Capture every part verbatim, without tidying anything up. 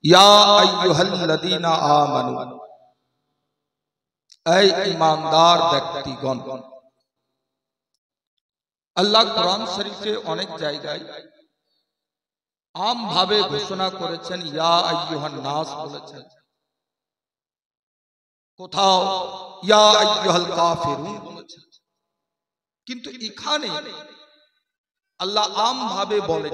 या अय्युहल्लज़ीना आमनू, ऐ ईमानदार व्यक्तिगण। আল্লাহ কোরআন শরীফে অনেক জায়গায় আম ভাবে ঘোষণা করেছেন ইয়া আইয়ুহান নাস বলেছেন, কোথাও ইয়া আইয়ুহাল কাফিরুন বলেছেন, কিন্তু এখানে আল্লাহ আম ভাবে বলেন,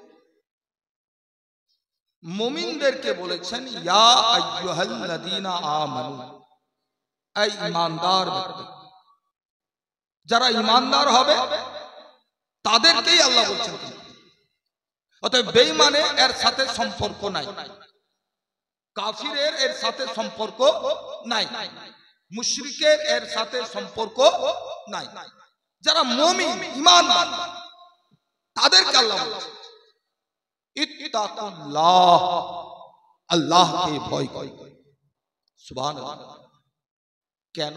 মুমিনদেরকে বলেছেন ইয়া আইয়ুহাল্লাযীনা আমানু, এই ঈমানদার ব্যক্তি। যারা ঈমানদার হবে তাদেরকেই আল্লাহ বলছেন। অতএব বেঈমানে এর সাথে সম্পর্ক নাই, কাফিরের এর সাথে সম্পর্ক নাই, মুশরিকের এর সাথে সম্পর্ক নাই। যারা মুমিন ঈমানদার তাদেরকে আল্লাহ বলছেন ইত্তাকুল্লাহ, আল্লাহকে ভয় করো। সুবহানাল্লাহ। কেন?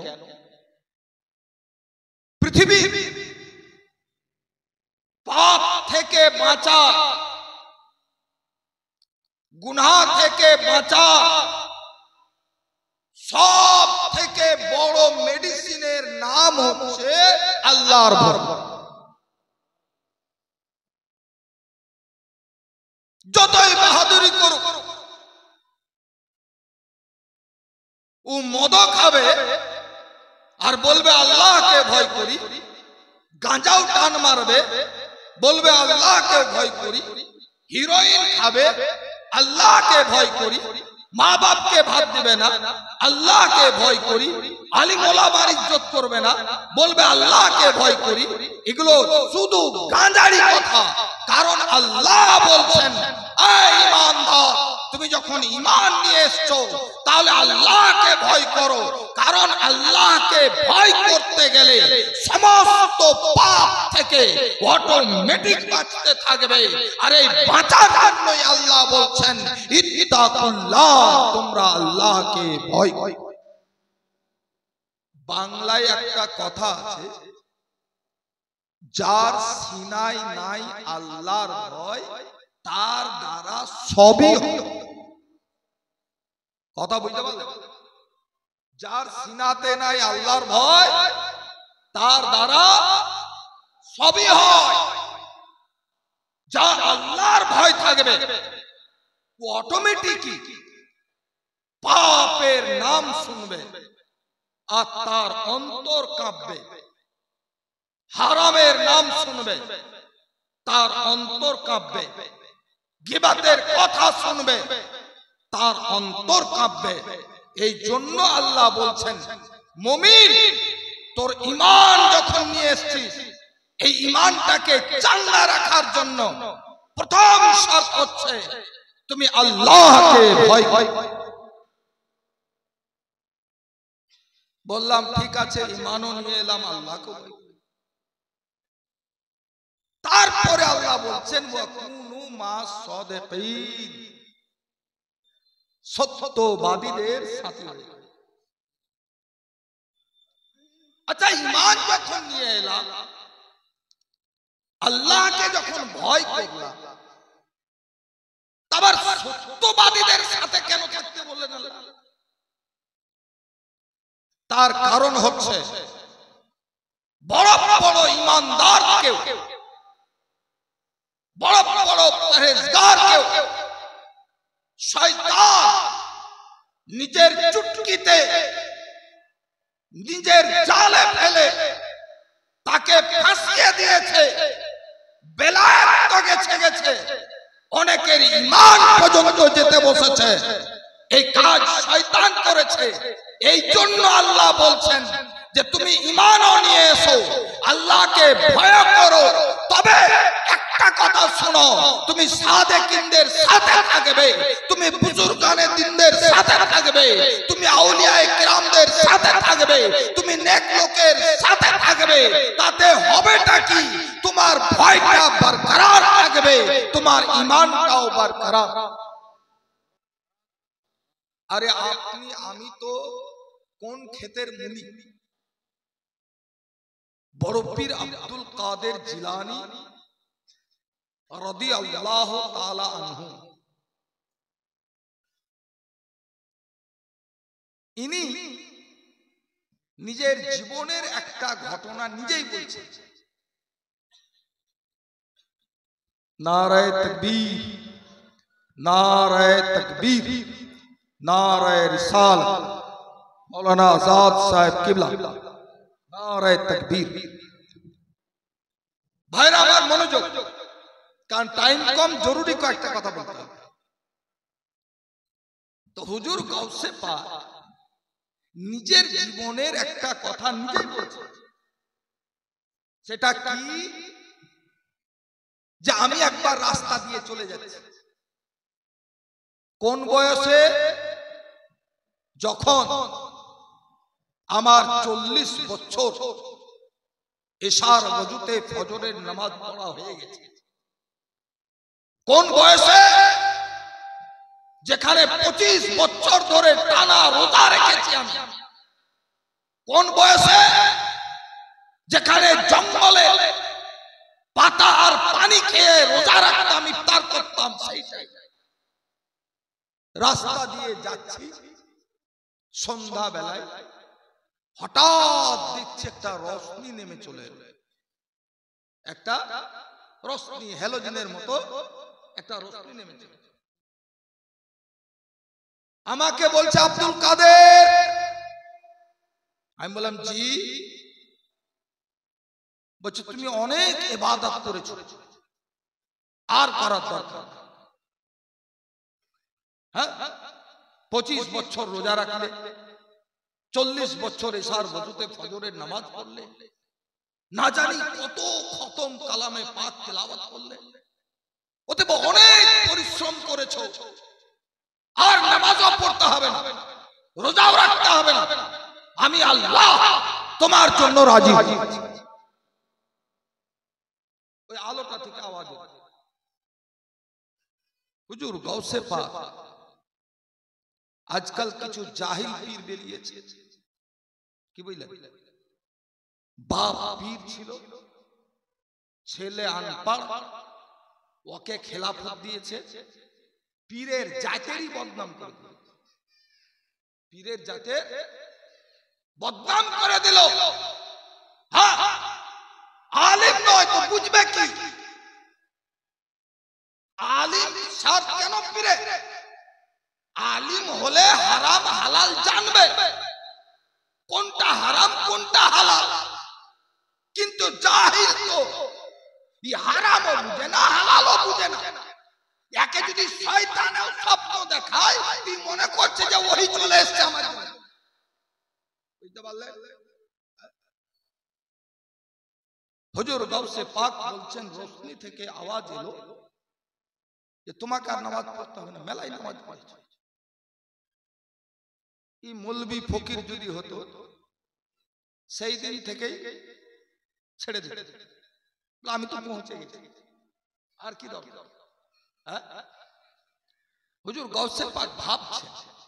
পৃথিবী পাপ থেকে বাঁচা, গুনাহ থেকে বাঁচা সব থেকে বড় মেডিসিনের নাম হচ্ছে আল্লাহর ভয়। যতই বাহাদুরি করুক, ও মদ খাবে আর বলবে আল্লাহকে ভয় করি, গাঁজাও টান মারবে বলবে আল্লাহকে ভয় করি, হিরোইন খাবে আল্লাহকে ভয় করি, মা বাপকে ভাত দিবে না আল্লাহকে ভয় করি, আলিম ওলামার ইজ্জত করবে না বলবে আল্লাহকে ভয় করি। এগুলো শুধু গাঁজারি কথা। কারণ আল্লাহ বলছেন এই ঈমানদার, তুমি যখন ঈমান নিয়ে এসছো তাহলে আল্লাহকে ভয় করো। কারণ আল্লাহকে ভয় করতে গেলে সমস্ত পাপ থেকে অটোমেটিক বাঁচতে থাকবে। আর এই বাঁচার জন্যই আল্লাহ বলছেন ইত্তাকুল্লাহ, তোমরা আল্লাহকে ভয় করো। বাংলায় একটা কথা আছে, যার সিনায় নাই আল্লাহর ভয় তার দ্বারা সবই হয়। কথা বুঝতে পারলে? যার সিনাতে নাই আল্লাহর ভয় তার দ্বারা সবই হয়। যার আল্লাহর ভয় থাকবে ও অটোমেটিকই পাপের নাম শুনবে আর তার অন্তর কাঁপবে, হারামের নাম শুনবে তার অন্তর কাঁপবে, গীবাতের কথা শুনবে তার অন্তর কাঁপবে। এই জন্য আল্লাহ বলছেন মুমিন, তোর ঈমান যখন নিয়ে এসেছিস এই ঈমানটাকে চাঙ্গা রাখার জন্য প্রথম শর্ত হচ্ছে তুমি আল্লাহকে ভয় করো। বললাম ঠিক আছে, ঈমানও নিয়ে এলাম, আল্লাহকে ভয় করি। তারপরে আল্লাহ বলছেন ওয়াকুনু মা সাদিকিন, সত্যবাদীদের সাথে। আচ্ছা, ঈমান যখন নিয়ে এলাম, আল্লাহকে যখন ভয় করলাম, আবার সত্যবাদীদের সাথে কেন থাকতে বললেন আল্লাহ? তার কারণ হচ্ছে বড় বড় ঈমানদার কেউ, বড় বড় পরহেজগার কেউ শয়তান নিজের চুটকিতে নিজের জালে ফেলে তাকে ফাঁসিয়ে দিয়েছে, বেলায়েত গেছে গেছে, অনেকের ঈমান পর্যন্ত যেতে বসেছে। এই কাজ শয়তান করেছে। এই জন্য আল্লাহ বলছেন যে তুমি ঈমানও নিয়ে এসো, আল্লাহকে ভয় করো। তবে একটা কথা শোনো, তুমি সাদেকিনদের সাথে থাকবে, তুমি বুজুর্গানে দিনদের সাথে থাকবে, তুমি আউলিয়ায়ে কিরামদের সাথে থাকবে, তুমি নেক লোকের সাথে থাকবে। তাতে হবেটা কি? তোমার ভয়টা বরকরার থাকবে, তোমার ঈমানটাও বরকরার। আরে আপনি আমি তো কোন ক্ষেতের মুনি? বড় পীর আব্দুল কাদের জিলানী রাদিয়াল্লাহু তাআলা আনহু ইনি নিজের জীবনের একটা ঘটনা নিজেই বলছেন। নারায়ে তাকবীর, নারায়ে তাকবীর, নারায়ে রিসালাত, মৌলানা আজাদ সাহেব কিবলা, নারায়ে তাকবীর। ভাইরা আমার মনোযোগ, কারণ টাইম কম, জরুরি কয়েকটা কথা বলতে হবে। তো হুজুর গাউসে পাক নিজের জীবনের একটা কথা নিজেই বলছেন। সেটা কি? যে আমি একবার রাস্তা দিয়ে চলে যাচ্ছি। কোন বয়সে? যখন আমার চল্লিশ বছর এশার ওযুতে ফজরের নামাজ পড়া হয়ে গেছে। কোন বয়সে? যেখানে পঁচিশ বছর ধরে টানা রোজা রেখেছি আমি। কোন বয়সে? যেখানে জঙ্গলে পাতা আর পানি খেয়ে রোজা রাখতাম, ইফতার করতাম। সেইটাই রাস্তা দিয়ে যাচ্ছি, সন্ধ্যা বেলায় হঠাৎ দেখছি একটা রশ্মি নেমে চলে এলো। একটা রশ্মি, হ্যালোজেনের মতো একটা রশ্মি নেমে চলে। আমাকে বলছে আব্দুল কাদের। আমি বললাম জি। বলছে তুমি অনেক ইবাদত করেছো, আর করার দরকার। হ্যাঁ, পঁচিশ বছর রোজা রাখলে, চল্লিশ বছর এশার ওযুতে ফজরের নামাজ পড়লে, না জানি কত খতম কালামে পাক তেলাওয়াত করলে, ওতে অনেক পরিশ্রম করেছো। আর নামাজও পড়তে হবে না, রোজাও রাখতে হবে না। আমি আল্লাহ তোমার জন্য রাজি। ওই আলোটা থেকে আওয়াজ হচ্ছে। হুজুর গাউসে পাক আজকাল কিছু জাহিল পীর বেরিয়েছে। কি বুঝলেন? বাপ পীর ছিল, ছেলে আনপড়, ওকে খেলাফত দিয়েছে, পীরের জাতেরই বদনাম করে দিল। পীরের জাতে বদনাম করে দিল। হ্যাঁ, আলিম নয় তো বুঝবে কি? আলিম সার কেন পীরে? আলিম হলে হারাম হালাল জানবে, কোনটা হারাম কোনটা হালাল। কিন্তু জাহিল তো হারামও বুঝে না, হালালও বুঝে না। একে যদি শয়তানেও স্বপ্ন দেখায়, তুই মনে করছে যে ওই চলে এসছে আমার। বুঝতে পারলে? হুজুর গাউসে পাক বলছেন, রোশনি থেকে আওয়াজ এলো যে তোমাকে আর নামাজ পড়তে হবে না, মেলায় নামাজ পড়েছে। এই মৌলবি ফকির যদি হতো, সেই দিন থেকেই ছেড়ে দিত। আমি তো পৌঁছে গেছি, আর কি দরকার? হুজুর গাউসে পাক ভাবছে,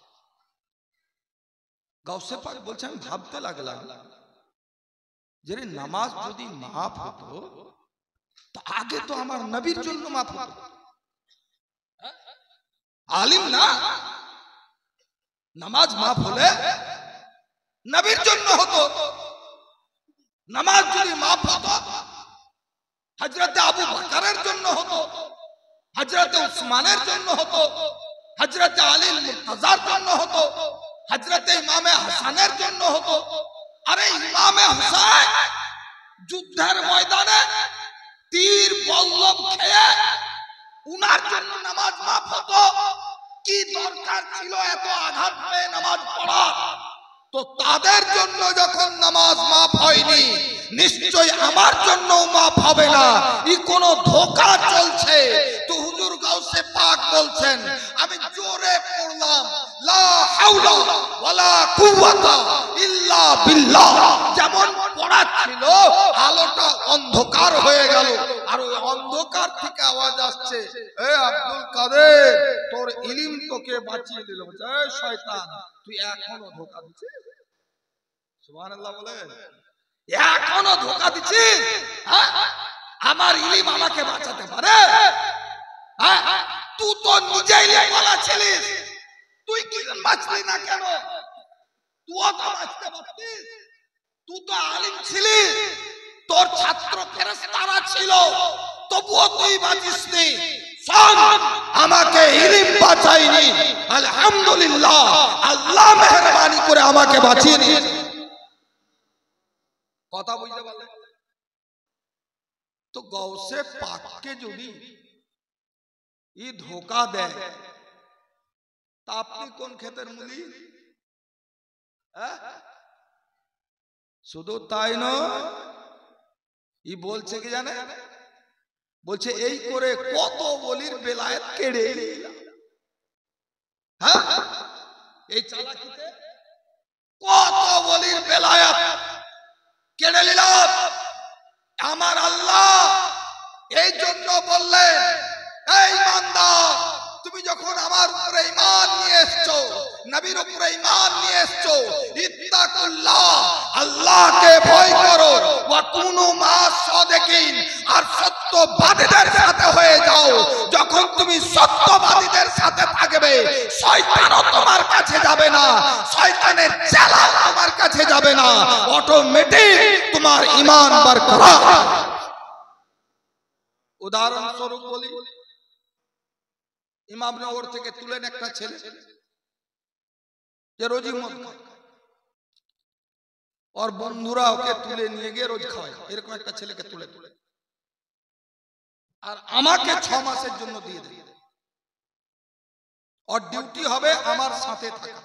গাউসে পাক বলছে আমি ভাবতে লাগলাম যে নামাজ যদি মাফ হতো তো আগে তো আমার নবীর জন্য মাফ হতো। আলিম না, নামাজ মাফ হলে নবীর জন্য হতো। নামাজ যদি মাফ হতো হযরতে আবু বকরের জন্য হতো, হযরতে উসমানের জন্য হতো, হযরতে আলীর মুর্তজার জন্য হতো, হযরতে ইমামে হাসানের জন্য হতো। আরে ইমামে হুসাইন যুদ্ধের ময়দানে তীর বল্লম খেয়ে উনার জন্য নামাজ মাফ হতো। কি দরকার ছিল এত আঘাত পেয়ে নামাজ পড়া? তো তাদের জন্য যখন নামাজ মাফ হয়নি, নিশ্চয় আমার জন্য মাফ হবে না। এই কোন ধোঁকা চলছে। তো হুজুর গাউসে পাক বলছেন, আমি জোরে পড়লাম লা হাওলা ওয়ালা কুওয়াতা ইল্লা বিল্লাহ। যেমন পড়া ছিল, আলোটা অন্ধকার হয়ে গেল, আর ওই অন্ধকার থেকে আওয়াজ আসছে, এ আব্দুল কাদের, তোর ইলম তোকে বাঁচিয়ে দিল। এ শয়তান, তুই এখনো ধোঁকা দিচ্ছিস। সুবহানাল্লাহ বলেন, এখনো ধোঁকা দিচ্ছিস? আমার ইলম আমাকে বাঁচাতে পারে? তুই তো নিজেই বলা ছিলিস, তুই কি বাঁচলি না কেন? তুইও তো বাঁচতে পারতিস, তুই তো আলিম ছিলি, তোর ছাত্র ফেরেশতারা ছিল, তবুও তুই বাঁচিসনি। শোন, আমাকে ইলম বাঁচায়নি, আলহামদুলিল্লাহ আল্লাহ মেহেরবানি করে আমাকে বাঁচিয়ে নিয়েছে। কথা বুঝতে পারলে? তো গৌসে পাককে যদি ই ধোকা দেয় তা আপনি কোন ক্ষেতের মুলি? শুধু তাই নয়, ই বলছে কি জানে, বলছে এই করে কত বলির বেলায়েত কেড়ে নিলাম। হ্যাঁ, এই চালাকিতে কত বলির বেলায়েত কেড়ে নিলাম। আমার আল্লাহ এই জন্য বললেন, এই ইমানদার, তুমি যখন আমার উপরে ঈমান নিয়ে এসছো, নবীর উপরে ঈমান নিয়ে এসছো, ইত্তাকুল্লাহ, আল্লাহকে ভয় করো, ওয়া কুনু মা'আস সাদিকিন, আর সত্যবাদীদের সাথে হয়ে যাও। যখন তুমি সত্যবাদীদের সাথে থাকবে, শয়তানও তোমার কাছে যাবে না, শয়তানের চেলাও তোমার কাছে যাবে না, অটোমেটিক তোমার ঈমান বরকরার। উদাহরণস্বরূপ বলি, ইমামনগর থেকে তুলেন একটা ছেলে যে রোজই মদ খায়, ওর বন্ধুরা ওকে তুলে নিয়ে গিয়ে রোজ খাওয়ায়, এরকম একটা ছেলেকে তুলে তুলে আর আমাকে ছ মাসের জন্য দিয়ে দেয়। ওর ডিউটি হবে আমার সাথে থাকা,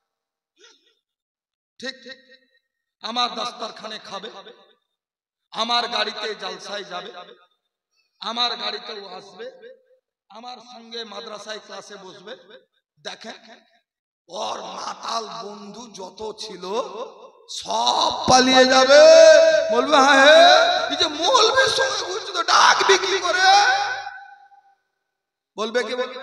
ঠিক ঠিক আমার দস্তরখানে খাবে, আমার গাড়িতে জালসায় যাবে, আমার গাড়িতেও আসবে, আমার সঙ্গে মাদ্রাসায় ক্লাসে বসবে। দেখেন, ওর মাতাল বন্ধু যত ছিল সব পালিয়ে যাবে, বলবে হ্যাঁ এই যে মৌলবীর সঙ্গে ঘুরছে তো ডাক বিক্রি করে, বলবে কি বলবে?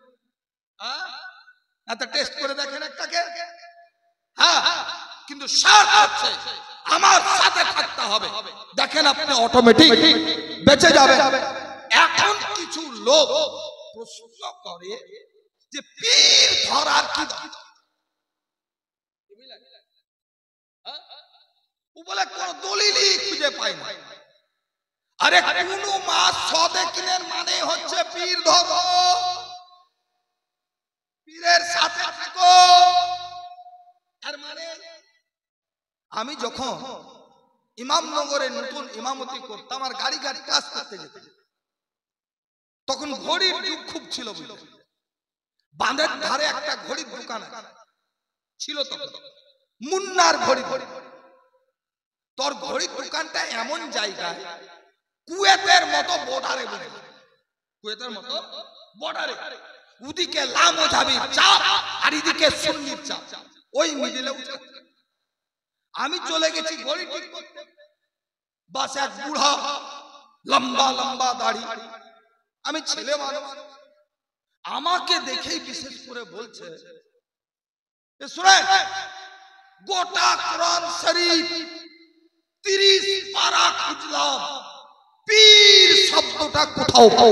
হ্যাঁ, টেস্ট করে দেখেন একটাকে। হ্যাঁ, কিন্তু শর্ত হচ্ছে আমার সাথে থাকতে হবে। দেখেন আপনি অটোমেটিক বেঁচে যাবে। এখন কিছু লোক প্রশ্ন করে যে পীর ধরার কি দরকার? ও বলে কোন দলিলই খুঁজে পাই না। আরে কোন মা'আস সাদিকিনের মানে হচ্ছে পীর ধরো, পীরের সাথে থাকো। আর মানে আমি যখন ইমামনগরে নতুন ইমামতি করতাম আর গাড়ি গাড়ি কাজ করতে যেতাম, তখন ঘড়ির যুগ খুব ছিল, বুঝলে, বাঁধের ধারে একটা ঘড়ির দোকান ছিল, তখন মুন্নার ঘড়ি। তোর ঘড়ির দোকানটা এমন জায়গায় কুয়েতের মতো বর্ডারে, কুয়েতের মতো বর্ডারে, ওদিকে লামোজাবির চাপ আর এদিকে সুন্নির চাপ, ওই মিডিলে। আমি চলে গেছি ঘড়ি ঠিক করতে, বাস এক বুড়া লম্বা লম্বা দাড়ি, আমি ছেলে মানুষ, আমাকে দেখেই বিশেষ করে বলছে, শুনেন, গোটা কোরআন শরীফ তিরিশ পারা খুঁজলাম, পীর শব্দটা কোথাও পাও,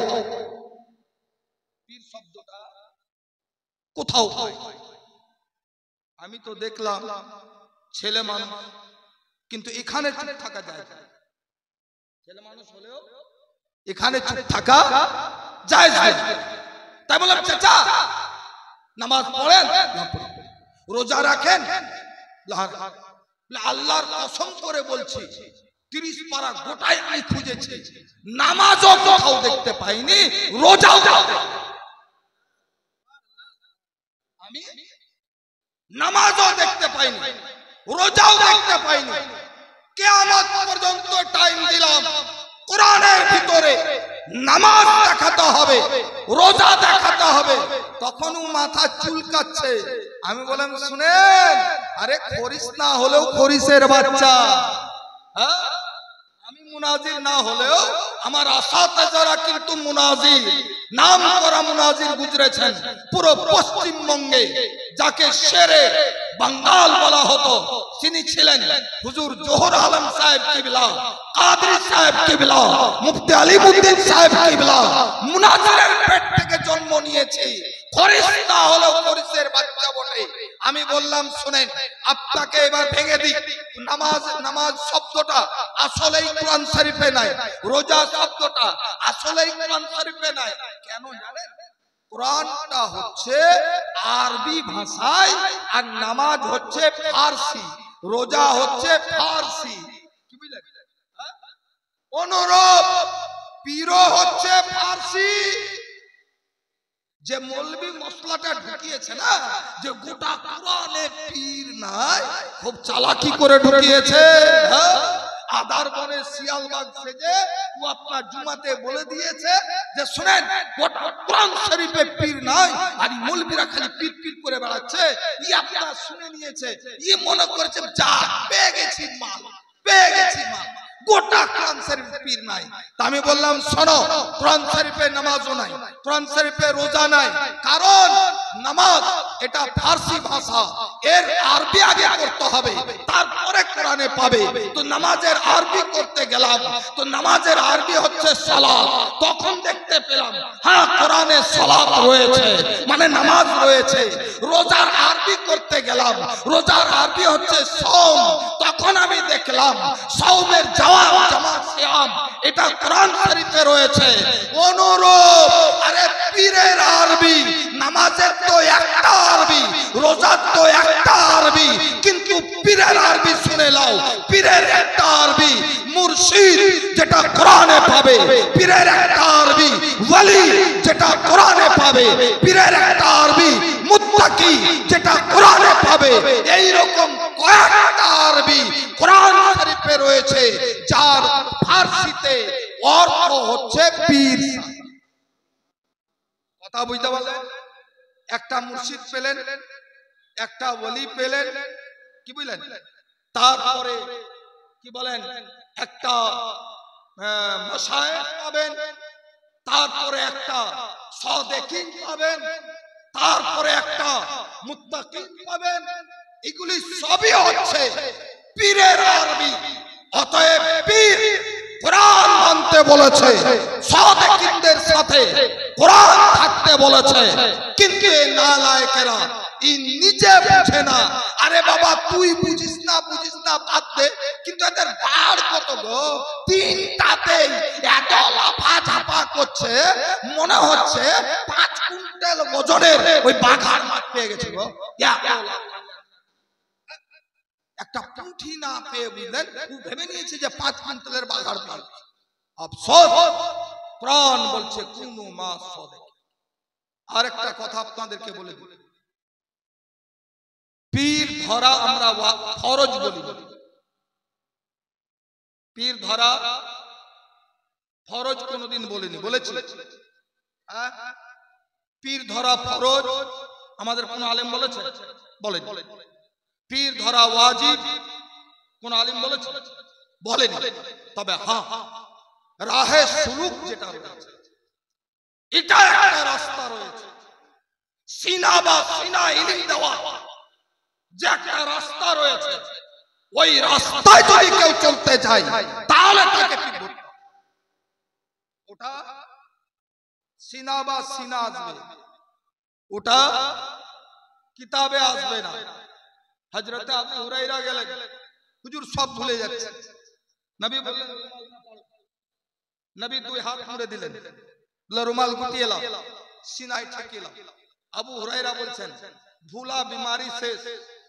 পীর শব্দটা কোথাও পাই। আমি তো দেখলাম ছেলে মানুষ, কিন্তু এখানে চুপ থাকা যায়, ছেলে মানুষ হলেও এখানে চুপ থাকা যায়। তাই বললাম, চাচা নামাজ পড়েন, রোজা রাখেন? আল্লাহর কসম করে বলছি, তিরিশ পারা গোটাই আমি খুঁজেছি, নামাজও কোথাও দেখতে পাইনি, রোজাও আমি নামাজও দেখতে পাইনি, রোজাও দেখতে পাইনি। কিয়ামত পর্যন্ত টাইম দিলাম, কোরআনের ভিতরে নামাজ দেখাতে হবে, রোজা দেখাতে হবে। তখনও মাথা চুলকাচ্ছে। আমি বললাম, শুনেন, আরে খরিস না হলেও খরিসের বাচ্চা, হ্যাঁ, আমি মুনাজির না হলেও আমার আসাতেজারা কিন্তু মুনাজির, নাম করা মুনাজির গুজরেছেন পুরো পশ্চিমবঙ্গে, যাকে শেরে বাঙ্গাল বলা হতো, তিনি ছিলেন হুজুর জোহর আলম সাহেব কিবলা, কাদরি সাহেব কিবলা, মুফতি আলিমউদ্দিন সাহেব কিবলা। মুনাজিরের পেট থেকে জন্ম নিয়েছে, ফরিস্তা হলো ফরিস্তের বাচ্চা বটে। আমি বললাম শুনেন, আপনাকে এবার ভেঙে দিই। নামাজ নামাজ শব্দটা আসলেই কোরআন শরীফে নাই, রোজা শব্দটা আসলেই কোরআন শরীফে নাই। কেন জানেন? কোরআনটা হচ্ছে আরবি ভাষায়, আর নামাজ হচ্ছে ফারসি, রোজা হচ্ছে ফারসি। কি বুঝলেন? অনুরূপ পীরও হচ্ছে ফারসি। যে মৌলবি মশলাটা ঢুকিয়েছে না, যে গোটা কোরআনে পীর নাই, খুব চালাকি করে ঢুকিয়েছে। আদার বনে শিয়ালবাগ সেজে ও আপনার জুমাতে বলে দিয়েছে যে শুনেন, গোটা কোরআন শরীফে পীর নাই, আর মৌলবিরা খালি পীর পীর করে বেড়াচ্ছে। ই আপনারা শুনে নিয়েছে, ই মনে করেছে যা পেয়ে গেছি মাল, পেয়ে গেছি মাল, গোটা কোরআন শরীফে পীর নাই। তা আমি বললাম শোনো, কোরআন শরীফে নামাজও নাই, কোরআন শরীফে রোজা নাই, কারণ নামাজ এটা ফারসি ভাষা, এর আরবি আগে করতে হবে, তারপরে কোরআনে পাবে। তো নামাজের আরবি করতে গেলাম, তো নামাজের আরবি হচ্ছে সালাত। তখন দেখতে পেলাম হ্যাঁ কোরআনে সালাত রয়েছে, মানে নামাজ রয়েছে। রোজার আরবি করতে গেলাম, রোজার আরবি হচ্ছে সওম। তখন আমি দেখলাম সওমের জওয়াব জামা সিয়াম, এটা কোরআন শরীফে রয়েছে। অনুরূপ আরে পীরের আরবি, নামাজের তো একটা আরবি, রোজার তো একটা আরবি, কিন্তু পীরের আরবি শুনে নাও, পীরের একটা আরবি মুর্শিদ যেটা কোরআনে পাবে, পীরের একটা আরবি ওয়ালি যেটা কোরআনে পাবে, পীরের একটা আরবি মুত্তাকি যেটা কোরআনে পাবে। এই রকম কয়েকটা আরবি কোরআন শরীফে রয়েছে, যার ফারসিতে অর্থ হচ্ছে পীর। কথা বুঝতে পারলেন? একটা মুর্শিদ পেলেন, একটা ওয়ালি পেলেন, কি বুঝলেন? তারপরে কি বলেন, একটা মাশায়েখ পাবেন, তারপরে একটা সাদেকিন পাবেন, তারপরে একটা মুত্তাকিন পাবেন। এগুলি সবই হচ্ছে পীরের আরবি। অতএব পীর কোরআন মানতে বলেছে, সাদেকিনদের সাথে কোরআন থাকতে বলেছে, কিন্তু এই নালায়েকেরা ই নিজে বুঝে না। আরে বাবা তুই বুঝিস না, বুঝিস না বাদ দে, কিন্তু এদের বাড় কত গো, তিনটাতে এত লাফা ঝাপা করছে, মনে হচ্ছে পাঁচ কুইন্টাল ওজনের ওই বাঘার মাছ পেয়ে গেছে গো। একটা পুঁটি না পেয়ে বুঝলেন, ও ভেবে নিয়েছে যে পাঁচ কুইন্টালের বাঘার মাছ। আফসোস, কোরআন বলছে কুনু মা সাদেক। আর একটা কথা আপনাদেরকে বলে দিই, পীর ধরা আমরা ফরজ বলি, পীর ধরা ফরজ কোনদিন বলিনি, বলেছি? পীর ধরা ফরজ আমাদের কোন আলেম বলেছে? বলেন। পীর ধরা ওয়াজিব কোন আলেম বলেছে? বলেন। তবে হ্যাঁ, রাহে সুলুক যেটা রয়েছে, এটা একটা রাস্তা রয়েছে, সিনা বা সিনা ইলম দেওয়া যে একটা রাস্তা রয়েছে, ওই রাস্তায় যদি কেউ চলতে যায় তাহলে তাকে পীর ধরতে হবে। ওটা সিনা বা সিনা আসবে, ওটা কিতাবে আসবে না। হযরতে আবু হুরায়রা গেলেন, হুজুর সব ভুলে যাচ্ছে। নবী বললেন, নবী দুই হাত মুড়ে দিলেন, বলে রুমাল গুটিয়ে লাও, সিনায় ঠেকিয়ে লাও। আবু হুরায়রা বলছেন ভুলা বিমারি শেষ।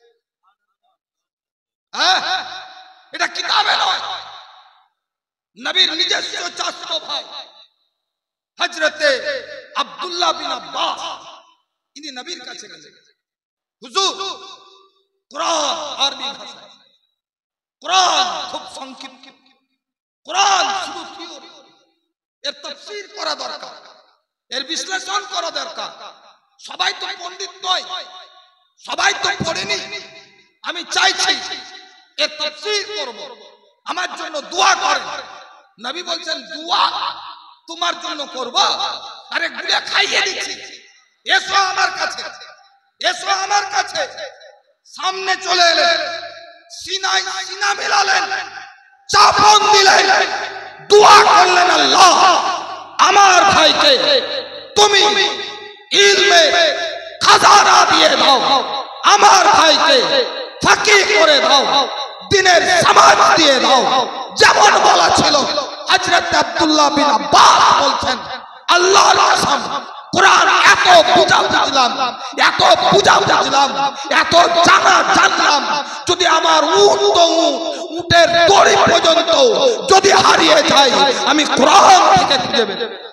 এটা কিতাবে নয়, নবীর নিজস্ব চাচত ভাই হযরতে আব্দুল্লাহ বিন আব্বাস ইনি নবীর কাছে গেলেন, হুজুর কোরআন আরবি ভাষায়, কোরআন খুব সংক্ষিপ্ত, কোরআন শুধু থিওরি, এর তাফসীর করা দরকার, এর বিশ্লেষণ করা দরকার। সবাই তো পণ্ডিত নয়, সবাই তো পড়েনি। আমি চাইছি এর তাফসীর করব, আমার জন্য দোয়া করেন। নবী বলছেন দোয়া তোমার জন্য করব? আরে গুড়ে খাইয়ে দিচ্ছি, এসো আমার কাছে, এসো আমার কাছে। সামনে চলে এলেন, সিনায় সিনা মিলালেন, চাপন দিলেন, দোয়া করলেন, আল্লাহ আমার ভাইকে তুমি ইলমে খাজানা দিয়ে দাও, আমার ভাইকে ফাকিহ করে দাও, দিনের সমাজ দিয়ে দাও। যেমন বলা ছিল, হযরত আব্দুল্লাহ বিন আব্বাস বলছেন, আল্লাহর কসম কোরআন এত বুঝা বুঝলাম, এত বুঝা বুঝলাম, এত জানা জানলাম, যদি আমার উট তো উটের দড়ি পর্যন্ত যদি হারিয়ে যায়, আমি কোরআন থেকে খুঁজে বের করব।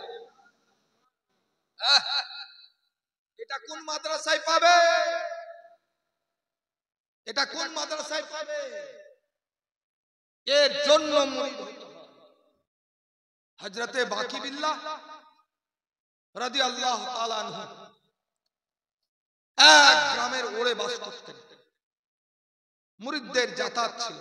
এটা কোন মাদ্রাসায় পাবে? এটা কোন মাদ্রাসায় পাবে? এর জন্য মুরিদ হতে হয়। হযরতে বাকি বিল্লাহ রাদিয়াল্লাহু তাআলা আনহু এক গ্রামের ওরে বাস করতেন। মুরিদদের যাতায়াত ছিল।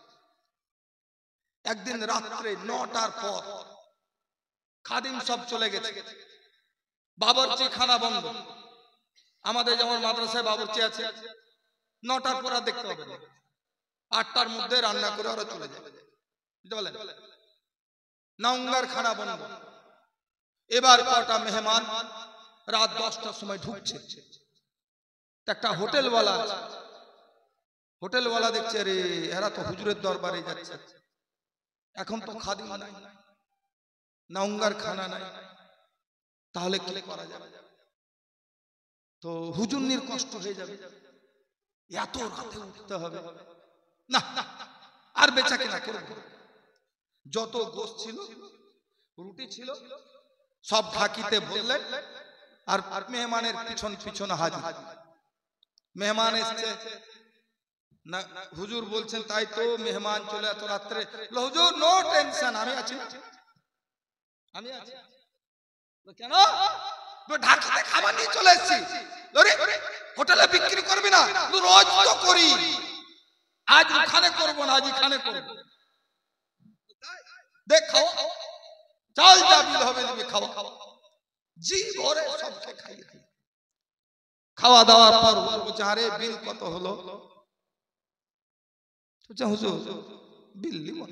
একদিন রাত্রে নটার পর খাদিম সব চলে গেছে, বাবরচি খানা বন্ধ। আমাদের যেমন মাদ্রাসায় বাবরচি আছে, নটার পর আর দেখতে হবে না, আটটার মধ্যে রান্না করে ওরা চলে যায়, বুঝতে পারলেন? নাউঙ্গার খানা বন্ধ। এবার কটা মেহমান রাত দশটার সময় ঢুকছে। একটা হোটেলওয়ালা আছে, হোটেলওয়ালা দেখছে রে এরা তো হুজুরের দরবারে যাচ্ছে, এখন তো খাদিম নাই, নাউঙ্গার খানা নাই, তাহলে কি করা যাবে? তো হুজুরনির কষ্ট হয়ে যাবে, এত রাতে উঠতে হবে না, আর বেচা কেনা করব। যত গোশত ছিল, রুটি ছিল, সব ঢাকিতে বললেন, আর মেহমানের পিছন পিছন হাজির। মেহমান এসছে না, হুজুর বলছেন তাই তো মেহমান চলে এত রাত্রে। হুজুর নো টেনশন, আমি আছি, আমি আছি। কেন? ঢাকাতে খাবার নিয়ে চলে এসেছি। হোটেলে বিক্রি করবি না? রোজ তো করি, আজ ওখানে করবো না, আজ এখানে করবো। দেখ খাও, চাল যা বিল হবে দিবি, খাওয়া জি ভরে সবকে খাইয়ে দিই। খাওয়া দাওয়ার পর বলছে আরে বিল কত হলো? হুজুর বিল নিব।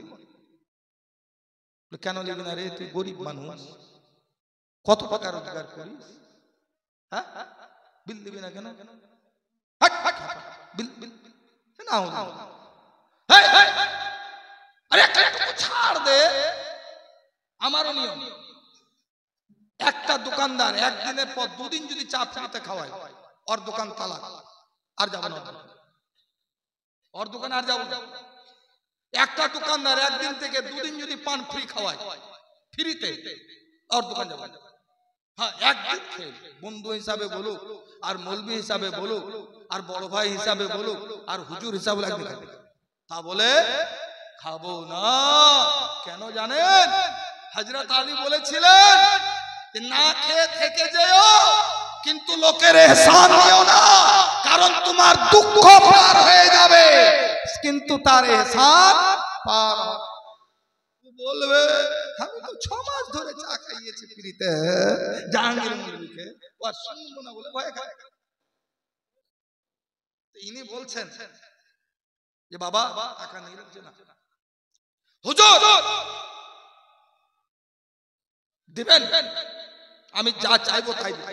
কেন নিবি না রে? তুই গরিব মানুষ, কত টাকা রোজগার করিস, হ্যাঁ বিল দিবি না কেন? বিল বিল না, আরে একটু ছাড় দে, আমারও নিয়ম। একটা দোকানদার একদিনের পর দুদিন যদি চা ফ্রিতে খাওয়ায়, ওর দোকান তালা, আর যাবো না, ওর দোকান আর যাবো না। একটা দোকানদার একদিন থেকে দুদিন যদি পান ফ্রি খাওয়ায় ফ্রিতে, ওর দোকান যাবো না। হ্যাঁ একদিন খেয়ে বন্ধু হিসাবে বলো, আর মৌলবি হিসাবে বলো, আর বড় ভাই হিসাবে বলো, আর হুজুর হিসাবে লাগবে, তা বলে খাবো না। কেন জানেন? হযরত আলী বলেছিলেন না খেয়ে থেকে যেও, কিন্তু লোকের এহসান নিও না, কারণ তোমার দুঃখ পার হয়ে যাবে, কিন্তু তার এহসান পার হবে। বলবে আমি তো ছ মাস ধরে চা খাইয়েছি ফ্রিতে জাহাঙ্গীর মৌলবীকে, ও আর শুনবো না বলে ভয় খায়। ইনি বলছেন যে বাবা টাকা নিয়ে যাচ্ছে না, হুজুর দিবেন, আমি যা চাইবো তাই দিবেন।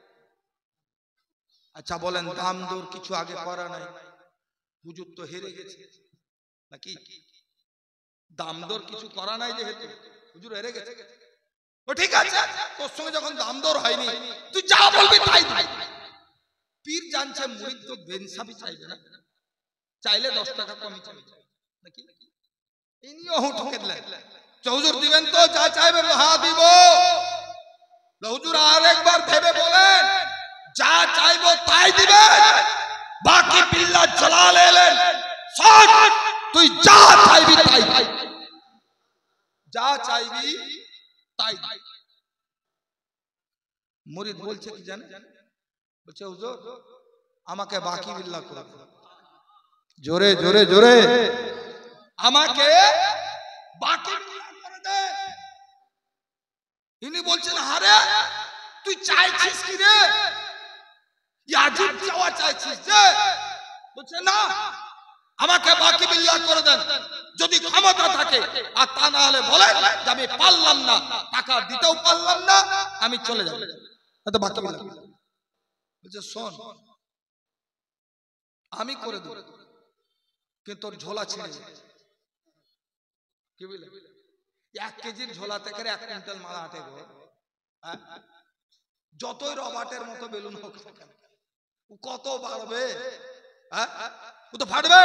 আচ্ছা বলেন দাম দর কিছু আগে করা নাই, হুজুর তো হেরে গেছে নাকি? দাম দর কিছু করা নাই যেহেতু হুজুর হেরে গেছে। ও ঠিক আছে, তোর সঙ্গে যখন দাম দর হয়নি তুই যা বলবি তাই দিবি। পীর জানছে মুরিদ তো বেনসাবি চাইবে না, চাইলে দশ টাকা কমই চাইবে নাকি? ইনিও ঠকে দিলেন, হুজুর দিবেন তো? যা চাইবে হ্যাঁ দিব। হুজুর আর একবার ভেবে বলেন যা চাইবো তাই দিবেন। বাকি বিল্লাহ জালাল এলেন, তুই যা চাইবি তাই, যা চাইবি তাই। মুরিদ বলছে কি জানেন? বলছে হুজুর আমাকে বাকি বিল্লাহ করে দেন, জোরে জোরে জোরে আমাকে বাকি বিল্লাহ করে দেন। ইনি বলছেন আরে তুই চাইছিস কি রে? আজীব চাওয়া চাইছিস যে? বলছে না, আমাকে বাকি বিল্লাহ করে দেন যদি ক্ষমতা থাকে, আর তা না হলে বলেন যে আমি পারলাম না, টাকা দিতেও পারলাম না, আমি চলে যাব, তো বাকি বিল্লাহ। বলছে শোন, আমি করে দেব, কিন্তু তোর ঝোলা ছিঁড়ে যাবে। কি বুঝলে? এক কেজির ঝোলা থেকে এক কুইন্টাল মালা আটে গো। যতই রবার্টের মতো বেলুন হোক ও কত বাড়বে, ও তো ফাটবে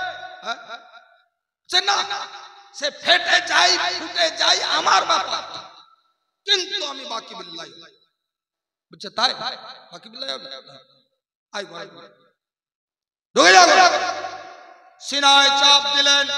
না, সে ফেটে যাই ফুটে যাই আমার ব্যাপার, কিন্তু আমি বাকি বিল্লাহ। বুঝছে? তাই বাকি বিল্লাহ আই ঘরে ঢুকে যাবে। সিনায় চাপ দিলেন,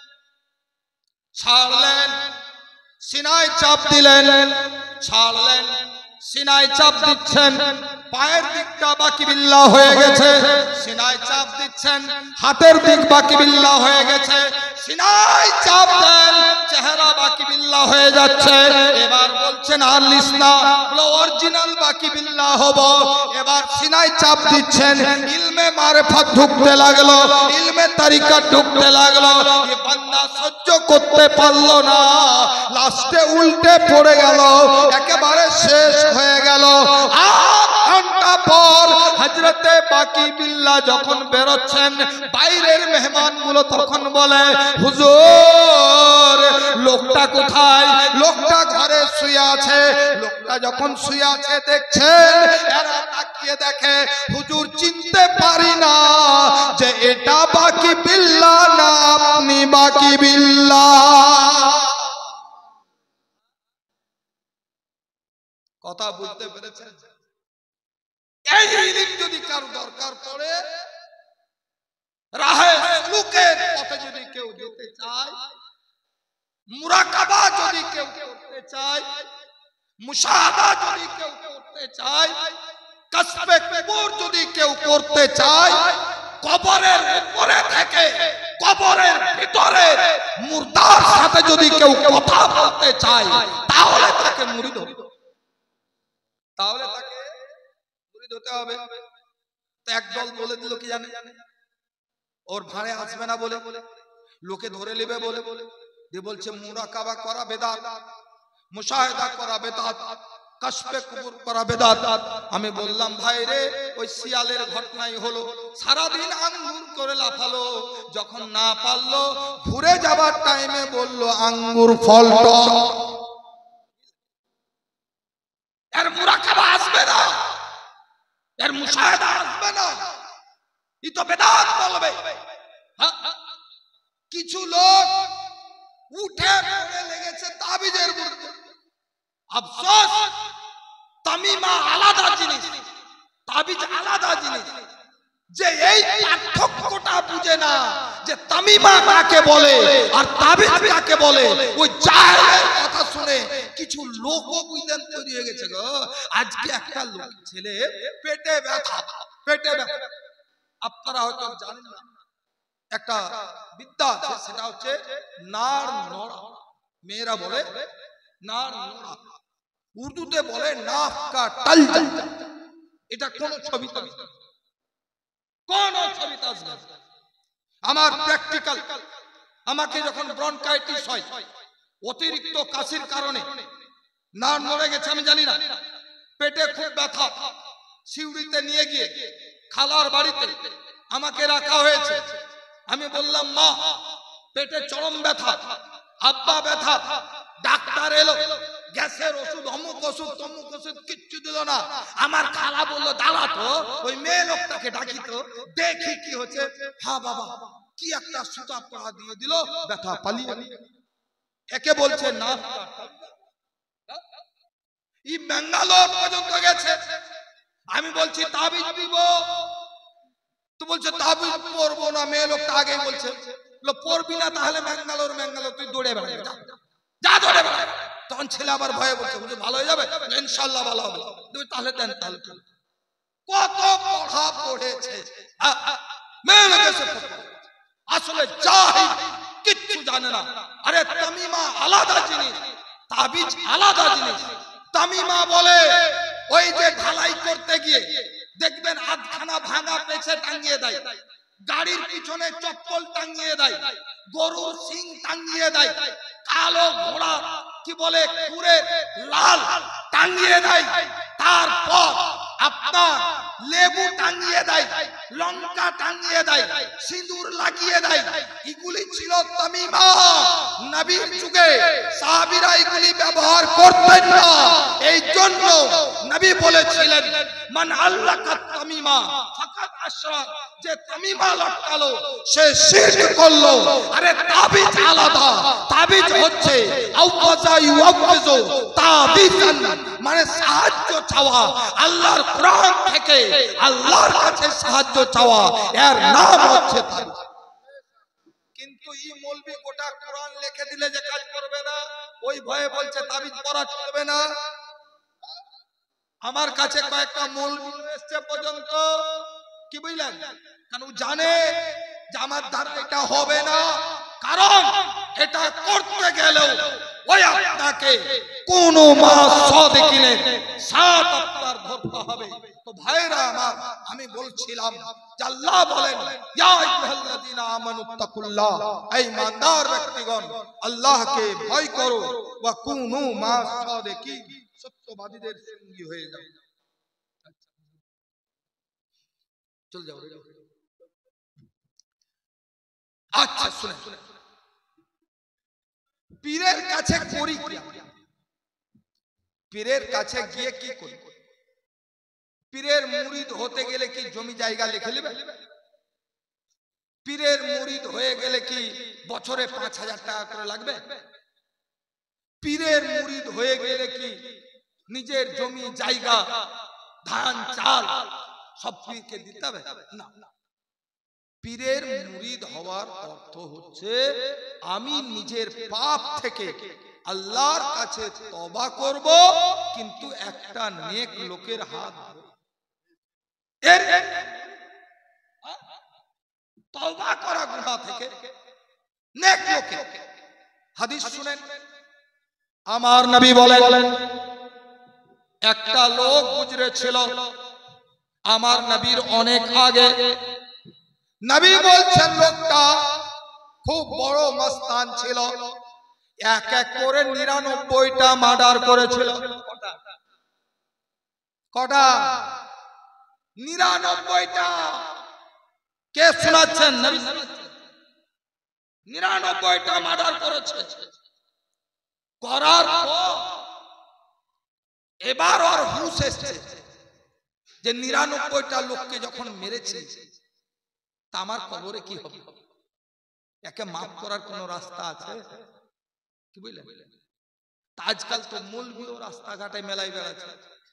ছাড়লেন, সিনায় চাপ দিলেন, ছাড়লেন, সিনায় চাপ দিচ্ছেন, পায়ের দিকটা বাকি বিল্লাহ হয়ে গেছে, সিনায় চাপ দিচ্ছেন, হাতের দিক বাকি বিল্লাহ হয়ে গেছে, সিনায় চাপ দেন, চেহারা বাকি বিল্লাহ হয়ে যাচ্ছে। এবার বলছেন আর লিস না, বলো অরিজিনাল বাকি বিল্লাহ হব। এবার সিনায় চাপ দিচ্ছেন, ইলমে মারিফাত ঢুকতে লাগলো, ইলমে তরিকত ঢুকতে লাগলো। এই বান্দা সহ্য করতে পারলো না, লাস্টে উল্টে পড়ে গেল, একেবারে শেষ হয়ে গেল। আধ ঘন্টা পর হযরতে বাকি বিল্লাহ যখন বেরোচ্ছেন, বাইরের মেহমানগুলো তখন বলে হুজুর লোকটা কোথায়? লোকটা ঘরে শুয়ে আছে। লোকটা যখন শুয়ে আছে দেখছেন, এরা তাকিয়ে দেখে, হুজুর চিনতে পারি না যে এটা বাকি বিল্লাহ না আপনি বাকি বিল্লাহ। কথা বুঝতে পেরেছেন? এই ইলম যদি কারো দরকার পড়ে, রাহে সুলুকের পথে যদি কেউ যেতে চায়, মুরাকাবা যদি কেউ করতে চায়, মুশাহাদা যদি কেউ করতে চায়, কাশফে কবর যদি কেউ করতে চায়, কবরের উপরে থেকে কবরের ভিতরে মুর্দার সাথে যদি কেউ কথা বলতে চায়, তাহলে তাকে মুরিদ হতে হবে, তাহলে তাকে মুরিদ হতে হবে। তো একদল বলে দিল কি জানে, ওর ভাড়ে আসবে না বলে, লোকে ধরে নেবে বলে, দিয়ে বলছে মুরাকাবা করা বেদাত, মুশাহাদা করা বেদাত, কাশফে কবর করা বেদাত। আমি বললাম ভাই রে, ওই শিয়ালের ঘটনাই হলো, সারাদিন আঙ্গুর করে লাফালো, যখন না পারলো ঘুরে যাবার টাইমে বলল আঙ্গুর ফলটা। এর মুরাকাবা আসবে না, এর মুশাহাদা আসবে না, ই তো বেদাত বলবে। কিছু লোক উঠে পড়ে লেগেছে তাবিজের বিরুদ্ধে। আফসোস, তামিমা আলাদা জিনিস, তাবিজ আলাদা জিনিস। যে এই পার্থক্যটা বুঝে না যে তামিমা কাকে বলে আর তাবিজ কাকে বলে, ওই জাহেলের কথা শুনে কিছু লোকও বুঝলেন তৈরি হয়ে গেছে গো। আজকে একটা লোক ছেলে পেটে ব্যথা, পেটে ব্যথা, আপনারা হয়তো জানেন না, একটা বিদ্যা আছে, সেটা হচ্ছে নার নড়া। মেয়েরা বলে নার নড়া, উর্দুতে বলে নাক কা টালজা। এটা কোন ছবি তবি, কোন ছবি তাজ না। আমার প্র্যাকটিক্যাল, আমাকে যখন ব্রনকাইটিস হয়, অতিরিক্ত কাশির কারণে নার নড়ে গেছে, আমি জানি না, পেটে খুব ব্যথা, সিউড়িতে নিয়ে গিয়ে খালার বাড়িতে আমাকে রাখা হয়েছে। আমি বললাম মা পেটে চরম ব্যথা, আব্বা ব্যথা, ডাক্তার এলো, গ্যাসের ওষুধ, অমুক ওষুধ, তমুক ওষুধ, কিচ্ছু দিল না। আমার খালা বললো দাঁড়া তো, ওই মেয়ে লোকটাকে ডাকি তো, দেখি কি হচ্ছে। হ্যাঁ বাবা, কি একটা সুতা পড়া দিয়ে দিল, ব্যথা পালিয়ে। একে বলছে না, ই ব্যাঙ্গালোর পর্যন্ত গেছে। আমি বলছি তাবিজ দিব, তো বলছে তাবিজ পরবো না। মেয়ে লোকটা আগেই বলছে পরবি না, তাহলে ব্যাঙ্গালোর ব্যাঙ্গালোর তুই দৌড়ে বেড়াবি, যা দৌড়ে বেড়া। তখন ছেলে আবার ভয়ে বলছে ভালো হয়ে যাবে, ইনশাল্লাহ ভালো হবে। তাহলে দেন, তাহলে কত পড়া পড়েছে, মেয়ে লোক এসে আসলে জাহিল, কিচ্ছু জানে না। আরে তামিমা আলাদা জিনিস, তাবিজ আলাদা জিনিস। তামিমা বলে ওই যে ঢালাই করতে গিয়ে দেখবেন আধখানা ভাঙা পেছে টাঙিয়ে দেয়, গাড়ির পিছনে চপ্পল টাঙিয়ে দেয়, গরুর শিং টাঙিয়ে দেয়, কালো ঘোড়া কি বলে কুরে লাল টাঙিয়ে দেয়, তারপর আপনার লেবু টাঙিয়ে দেয়, লঙ্কা টাঙিয়ে দেয়, সিঁদুর লাগিয়ে দেয়। এগুলি ছিল তামিমা। নবীর যুগে সাহাবীরা এগুলি ব্যবহার করতেন না। এই জন্য নবী বলেছিলেন মান আল্লাকা তামিমা ফাকাদ আশরাক, যে তামিমা লটকালো সে শিরক করলো। আরে তাবিজ আলাদা, তাবিজ হচ্ছে আওয়াজা ইউআবযু তাবিজান, মানে সাহায্য চাওয়া আল্লাহর কোরআন থেকে, আল্লাহর কাছে সাহায্য চাওয়া, এর নাম হচ্ছে তাবিজ। কিন্তু এই মৌলবি গোটা কোরআন লিখে দিলে যে কাজ করবে না, ওই ভয়ে বলছে তাবিজ পড়া চলবে না। আমার কাছে কয়েকটা মৌলবি এসছে পর্যন্ত, কি বুঝলেন, কারণ জানে যে আমার দ্বারা এটা হবে না, কারণ এটা করতে গেলেও ওই আপনাকে কোন মাস সাদিকিনে সাত আপনার ধরতে হবে। তো ভাইরা আমার, আমি বলছিলাম যে আল্লাহ বলেন ইয়া আইয়ুহাল্লাযীনা আমানুত্তাকুল্লাহ, এই ইমানদার ব্যক্তিগণ আল্লাহকে ভয় করো, ওয়া কুনু মাস সাদিকিন, সত্যবাদীদের সঙ্গী হয়ে যাও। চল যাও। আচ্ছা শুনে, পীরের কাছে করি কি? পীরের কাছে গিয়ে কি করি? পীরের মুরিদ হতে গেলে কি জমি জায়গা লিখে নেবে? পীরের মুরিদ হয়ে গেলে কি বছরে পাঁচ হাজার টাকা করে লাগবে? পীরের মুরিদ হয়ে গেলে কি নিজের জমি জায়গা ধান চাল সব পীরকে দিতে হবে? না। পীরের মুরিদ হওয়ার অর্থ হচ্ছে আমি নিজের পাপ থেকে আল্লাহর কাছে তওবা করব, কিন্তু একটা নেক লোকের হাত এর তওবা করা গুনাহ থেকে নেক লোকে। হাদিস শুনেন, আমার নবী বলেন একটা লোক গুজরে ছিল আমার নবীর অনেক আগে। নবী বলছেন লোকটা খুব বড় মস্তান ছিল, এক এক করে নিরানব্বইটা মার্ডার করেছিল। কটা? নিরানব্বইটা। কে শোনাচ্ছেন? নবী নিরানব্বইটা মার্ডার করেছে। করার পর এবার আর হুঁশ এসেছে যে নিরানব্বইটা লোককে যখন মেরেছে তা আমার কবরে কি হবে? একে মাফ করার কোন রাস্তা আছে? কি বুঝলেন? আজকাল তো মৌলভিও রাস্তাঘাটে মেলায় বেড়াচ্ছে।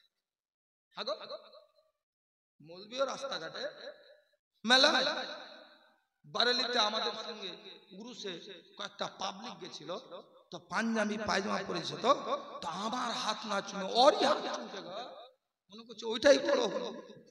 মৌলভিও রাস্তাঘাটে মেলা। বারেলিতে আমাদের সঙ্গে উরুসে কয়েকটা পাবলিক গেছিল, তো পাঞ্জাবি পায়জামা পরেছে, তো তো আমার হাত না চুমে ওরই হাত চুমকে মনে করছে ওইটাই বড় হলো।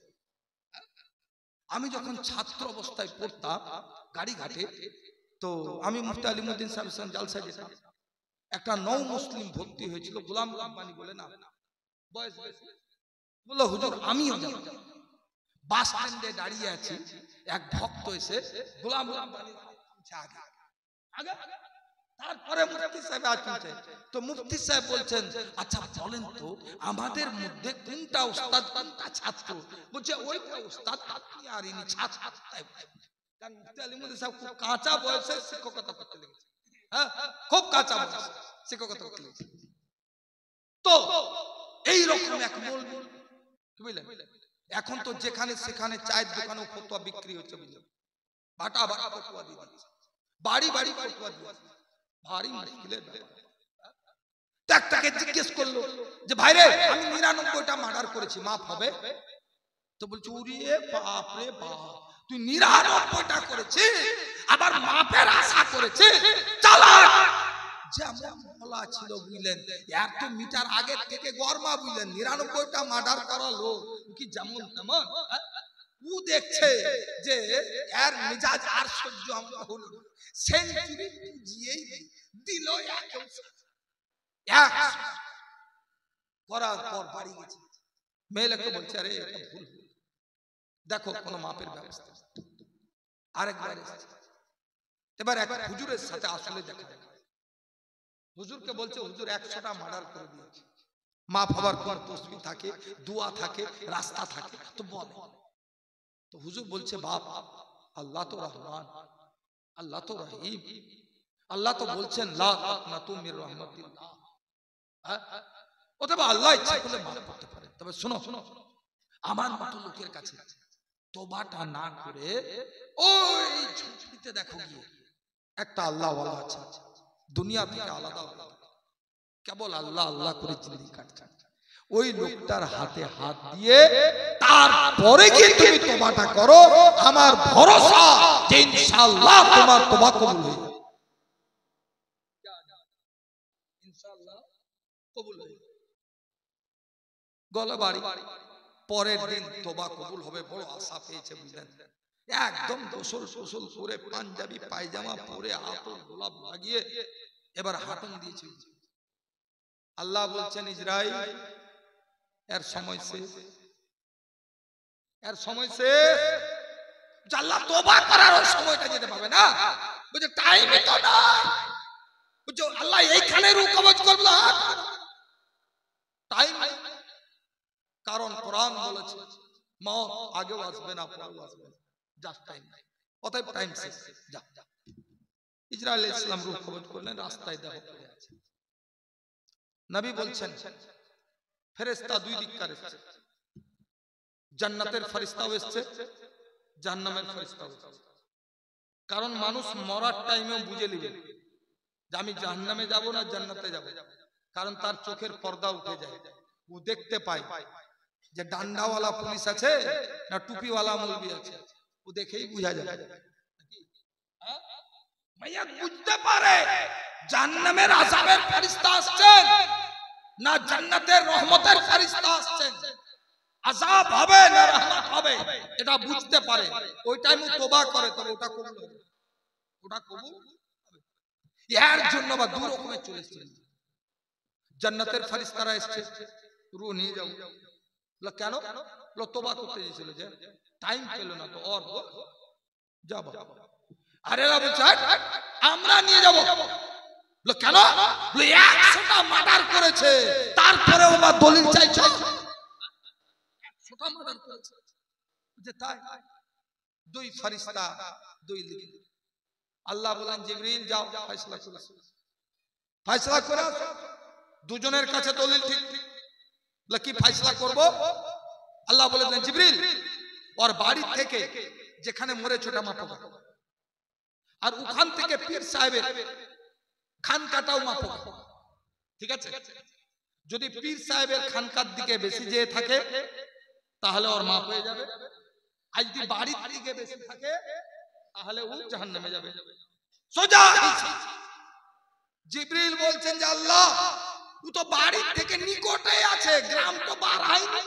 আমি যখন ছাত্র অবস্থায় পড়তাম গাড়ি ঘাটে, তো আমি মুফতি আলিমউদ্দিন সাহেব জালসা যেতাম। একটা নও মুসলিম ভর্তি হয়েছিল, গোলাম রাব্বানি বলে না, বয়স বললো হুজুর আমিও যাব। বাস স্ট্যান্ডে দাঁড়িয়ে আছি, এক ভক্ত এসে গোলাম রাব্বানি আগে আগে তারপরে মুফতি সাহেব আসছে। তো মুফতি সাহেব বলছেন আচ্ছা বলেন তো আমাদের মধ্যে কোনটা উস্তাদ কোনটা ছাত্র? বলছে ওইটা উস্তাদ, আপনি আর ইনি ছাত্র। কারণ মুফতি আলিমউদ্দিন সাহেব খুব কাঁচা বয়সে শিক্ষকতা করতে লেগেছে। হ্যাঁ, খুব কাঁচা বয়সে শিক্ষকতা করতে লেগেছে। তো এই রকম এক মৌলবি, বুঝলেন, এখন তো যেখানে সেখানে চায়ের দোকানে ফতোয়া বিক্রি হচ্ছে, বুঝলেন, বাটা বাটা ফতোয়া দিয়ে দিচ্ছে, বাড়ি বাড়ি ফতোয়া দিচ্ছে, ভারী মুশকিলের ব্যাপার। একটাকে জিজ্ঞেস করলো যে ভাইরে আমি নিরানব্বইটা মার্ডার করেছি, মাফ হবে? তো বলছে ওরে বাপ রে বাপ, তুই নিরানব্বইটা করেছিস আবার মাপের আশা করেছিস, চালাক। যেমন বলা ছিল বুঝলেন, এর তো মিটার আগে থেকে গরমা, বুঝলেন, নিরানব্বইটা মার্ডার করা লোক কি যেমন তেমন। ও দেখছে যে এর মেজাজ আর সহ্য আমরা হলো, সেঞ্চুরি পুজিয়েই দিল এক করার পর বাড়ি গেছে। মেয়েকে বলছে আরে এটা ভুল, দেখো কোনো মাপের ব্যবস্থা। আরেকবার এসেছে। এবার এক হুজুরের সাথে আসলে দেখা যায়, হুজুরকে বলছে হুজুর একশোটা মার্ডার করে দিয়েছে, মাফ হবার পর তসবিহ থাকে, দোয়া থাকে, রাস্তা থাকে, তো বল। তো হুজুর বলছে বাপ, আল্লাহ তো রহমান, আল্লাহ তো রহিম, আল্লাহ তো বলছেন লা তাকনাতু মির রাহমাতিল্লাহ। অথবা আল্লাহ ইচ্ছা করলে মাফ করতে পারে। তবে শোনো, আমার মতো লোকের কাছে তওবাটা না করে ওই ঝুপড়িতে দেখো গিয়ে একটা আল্লাহ ওয়ালা আছে, দুনিয়া থেকে আলাদা, কেবল আল্লাহ আল্লাহ করে জিন্দেগি কাটছে, ওই লোকটার হাতে হাত দিয়ে তারপরে গিয়ে তুমি তওবাটা করো, আমার ভরসা যে ইনশাআল্লাহ তোমার তওবা কবুল হয়ে যাবে, ইনশাআল্লাহ কবুল হয়ে যাবে। গলাবাড়ি পরের দিন তওবা কবুল হবে, বড় আশা পেয়েছে বুঝলেন। একদম গোসল গোসল করে পাঞ্জাবি পায়জামা পরে আতর গোলাপ লাগিয়ে এবার হাঁটন দিয়েছে। আল্লাহ বলছেন ইসরাইল এর সময় শেষ, এর সময় শেষ। আল্লাহ তওবা করার সময়টা যেতে পাবে না, বুঝে টাইমই তো নাই, বুঝো আল্লাহ এইখানে রূহ কবজ করবে না, টাইম নাই। কারণ কোরআন বলেছে মওত আগেও আসবে না পরেও আসবে না, জাস্ট টাইম নাই, অতএব টাইম শেষ। যা ইসরাইল আলাইহিস সালাম রূহ কবজ করলেন, রাস্তায় দেহ পড়ে আছে। নবী বলছেন ফেরেশতা দুই দিককার এসেছে, জান্নাতের ফেরেশতাও এসেছে, জাহান্নামের ফেরেশতাও এসেছে। কারণ মানুষ মরার টাইমেও বুঝে নেবে যে আমি জাহান্নামে যাব না জান্নাতে যাব, কারণ তার চোখের পর্দা উঠে যায়, ও দেখতে পায় যে ডান্ডাওয়ালা পুলিশ আছে না টুপিওয়ালা মৌলবি আছে, ও দেখেই বুঝা যায়। ভাইয়া বুঝতে পারে জাহান্নামের আযাবের ফেরেশতা আসছেন না জান্নাতের রহমতের ফেরেশতা আসছেন, আযাব হবে না রহমত হবে, এটা বুঝতে পারে। ওই টাইমে তওবা করে, তবে ওটা কবুল হবে, ওটা কবুল হবে। এর জন্য বা দু রকমের চলে এসেছে, জান্নাতের ফেরেশতারা এসেছে রূহ নিয়ে যাও, বলে কেন? বলে তওবা করতে গিয়েছিল যে টাইম পেল না তো আর যাব। আরে এরা বলছে আমরা নিয়ে যাব, বলে কেন? বলে একশোটা মার্ডার করেছে, তারপরে ওরা দলিল চাইছে, একশোটা মার্ডার করেছে যে তাই। দুই ফেরেশতা দুই দিকে। আল্লাহ বলেন জিবরিল যাও ফয়সালা করো, ফয়সালা করে দুজনের কাছে দলিল ঠিক ঠিক, বলে কি ফয়সালা করব? আল্লাহ বলেন জিবরিল ওর বাড়ি থেকে যেখানে মরেছে ওটা মাপো, আর ওখান থেকে পীর সাহেবের খানকাটাও মাপো, ঠিক আছে? যদি পীর সাহেবের খানকার দিকে বেশি যেয়ে থাকে তাহলে ওর মাপ হয়ে যাবে, আর যদি বাড়ির দিকে বেশি থাকে তাহলে ও জাহান্নামে যাবে। সোজা জিবরিল বলছেন যে আল্লাহ ও তো বাড়ির থেকে নিকটে আছে, গ্রাম তো বার হয়নি,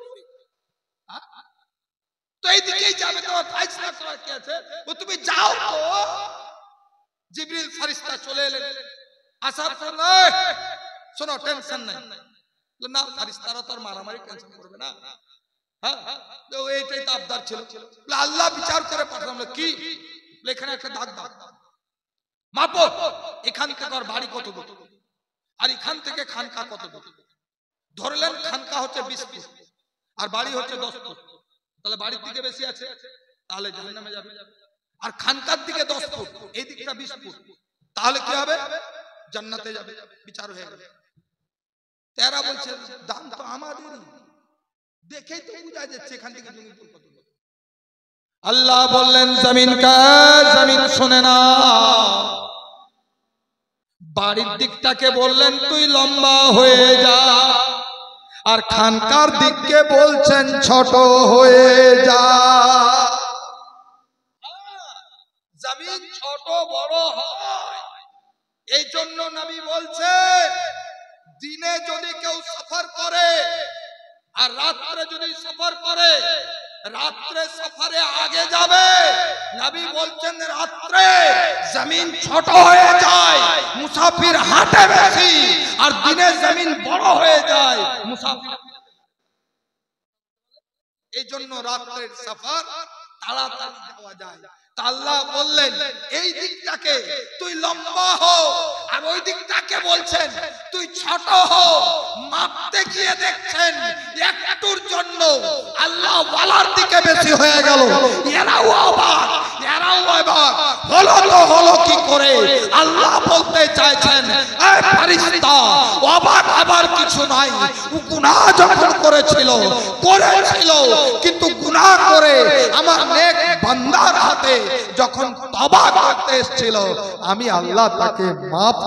তো এই দিকেই যাবে, তোমার ফয়সালা করার কি আছে? ও তুমি যাও তো। জিবরিল ফেরেশতা চলে এলেন, আসার পর নয় শোনো টেনশন নাই, না ফেরেশতারা তো আর মারামারি টেনশন করবে না, হ্যাঁ তো এইটাই তো আবদার ছিল। আল্লাহ বিচার করে পাঠালাম, কি এখানে একটা দাগ দাগ মাপো, এখান থেকে আর বাড়ি কত দূর আর এখান থেকে খানকা কত দূর। ধরলেন খানকা হচ্ছে বিশ ফুট আর বাড়ি হচ্ছে দশ ফুট, তাহলে বাড়ির দিকে বেশি আছে, তাহলে জাহান্নামে যাবে। আর খানকার দিকে দশ ফুট, এই দিকটা বিশ ফুট, তাহলে কি হবে? জান্নাতে যাবে। বিচার হয়ে গেল। তেরা বলছে দাম তো আমাদেরই, দেখেই তো বোঝা যাচ্ছে এখান থেকে জমি কত দূর। আল্লাহ বললেন জমিন কা জমিন শুনে না, বাড়ির দিকটাকে বললেন তুই লম্বা হয়ে যা, আর খানকার দিককে বলছেন ছোট হয়ে যা। জমিন ছোট বড় হয়, এই জন্য নবী বলছেন দিনে যদি কেউ সফর করে আর রাত্রে যদি সফর করে, রাত্রে সফরে আগে যাবে, নবী বলছেন রাত্রে জমিন ছোট হয়ে যায়, মুসাফির হাঁটে বেশি, আর দিনে জমিন বড় হয়ে যায়, মুসাফির। এই জন্য রাত্রের সফর তাড়াতাড়ি যাওয়া যায়। আল্লাহ বললেন এই দিকটাকে তুই লম্বা হো, আর ওই দিকটাকে বলছেন তুই ছোট হো। মাপতে গিয়ে দেখছেন একটুর জন্য আল্লাহ ওয়ালার দিকে বেশি হয়ে গেল। এরাও অবাক, এরাও অবাক হলো তো হলো কি করে। আল্লাহ বলতে চাইছেন এই ফেরেশতা অবাক আবার কিছু নাই। ও গুনাহ যখন করেছিল করেছিল কিন্তু গুনাহ করে আমার নেক বান্দার হাতে যখন তওবা করতে এসেছিল আমি আল্লাহ তাকে মাফ।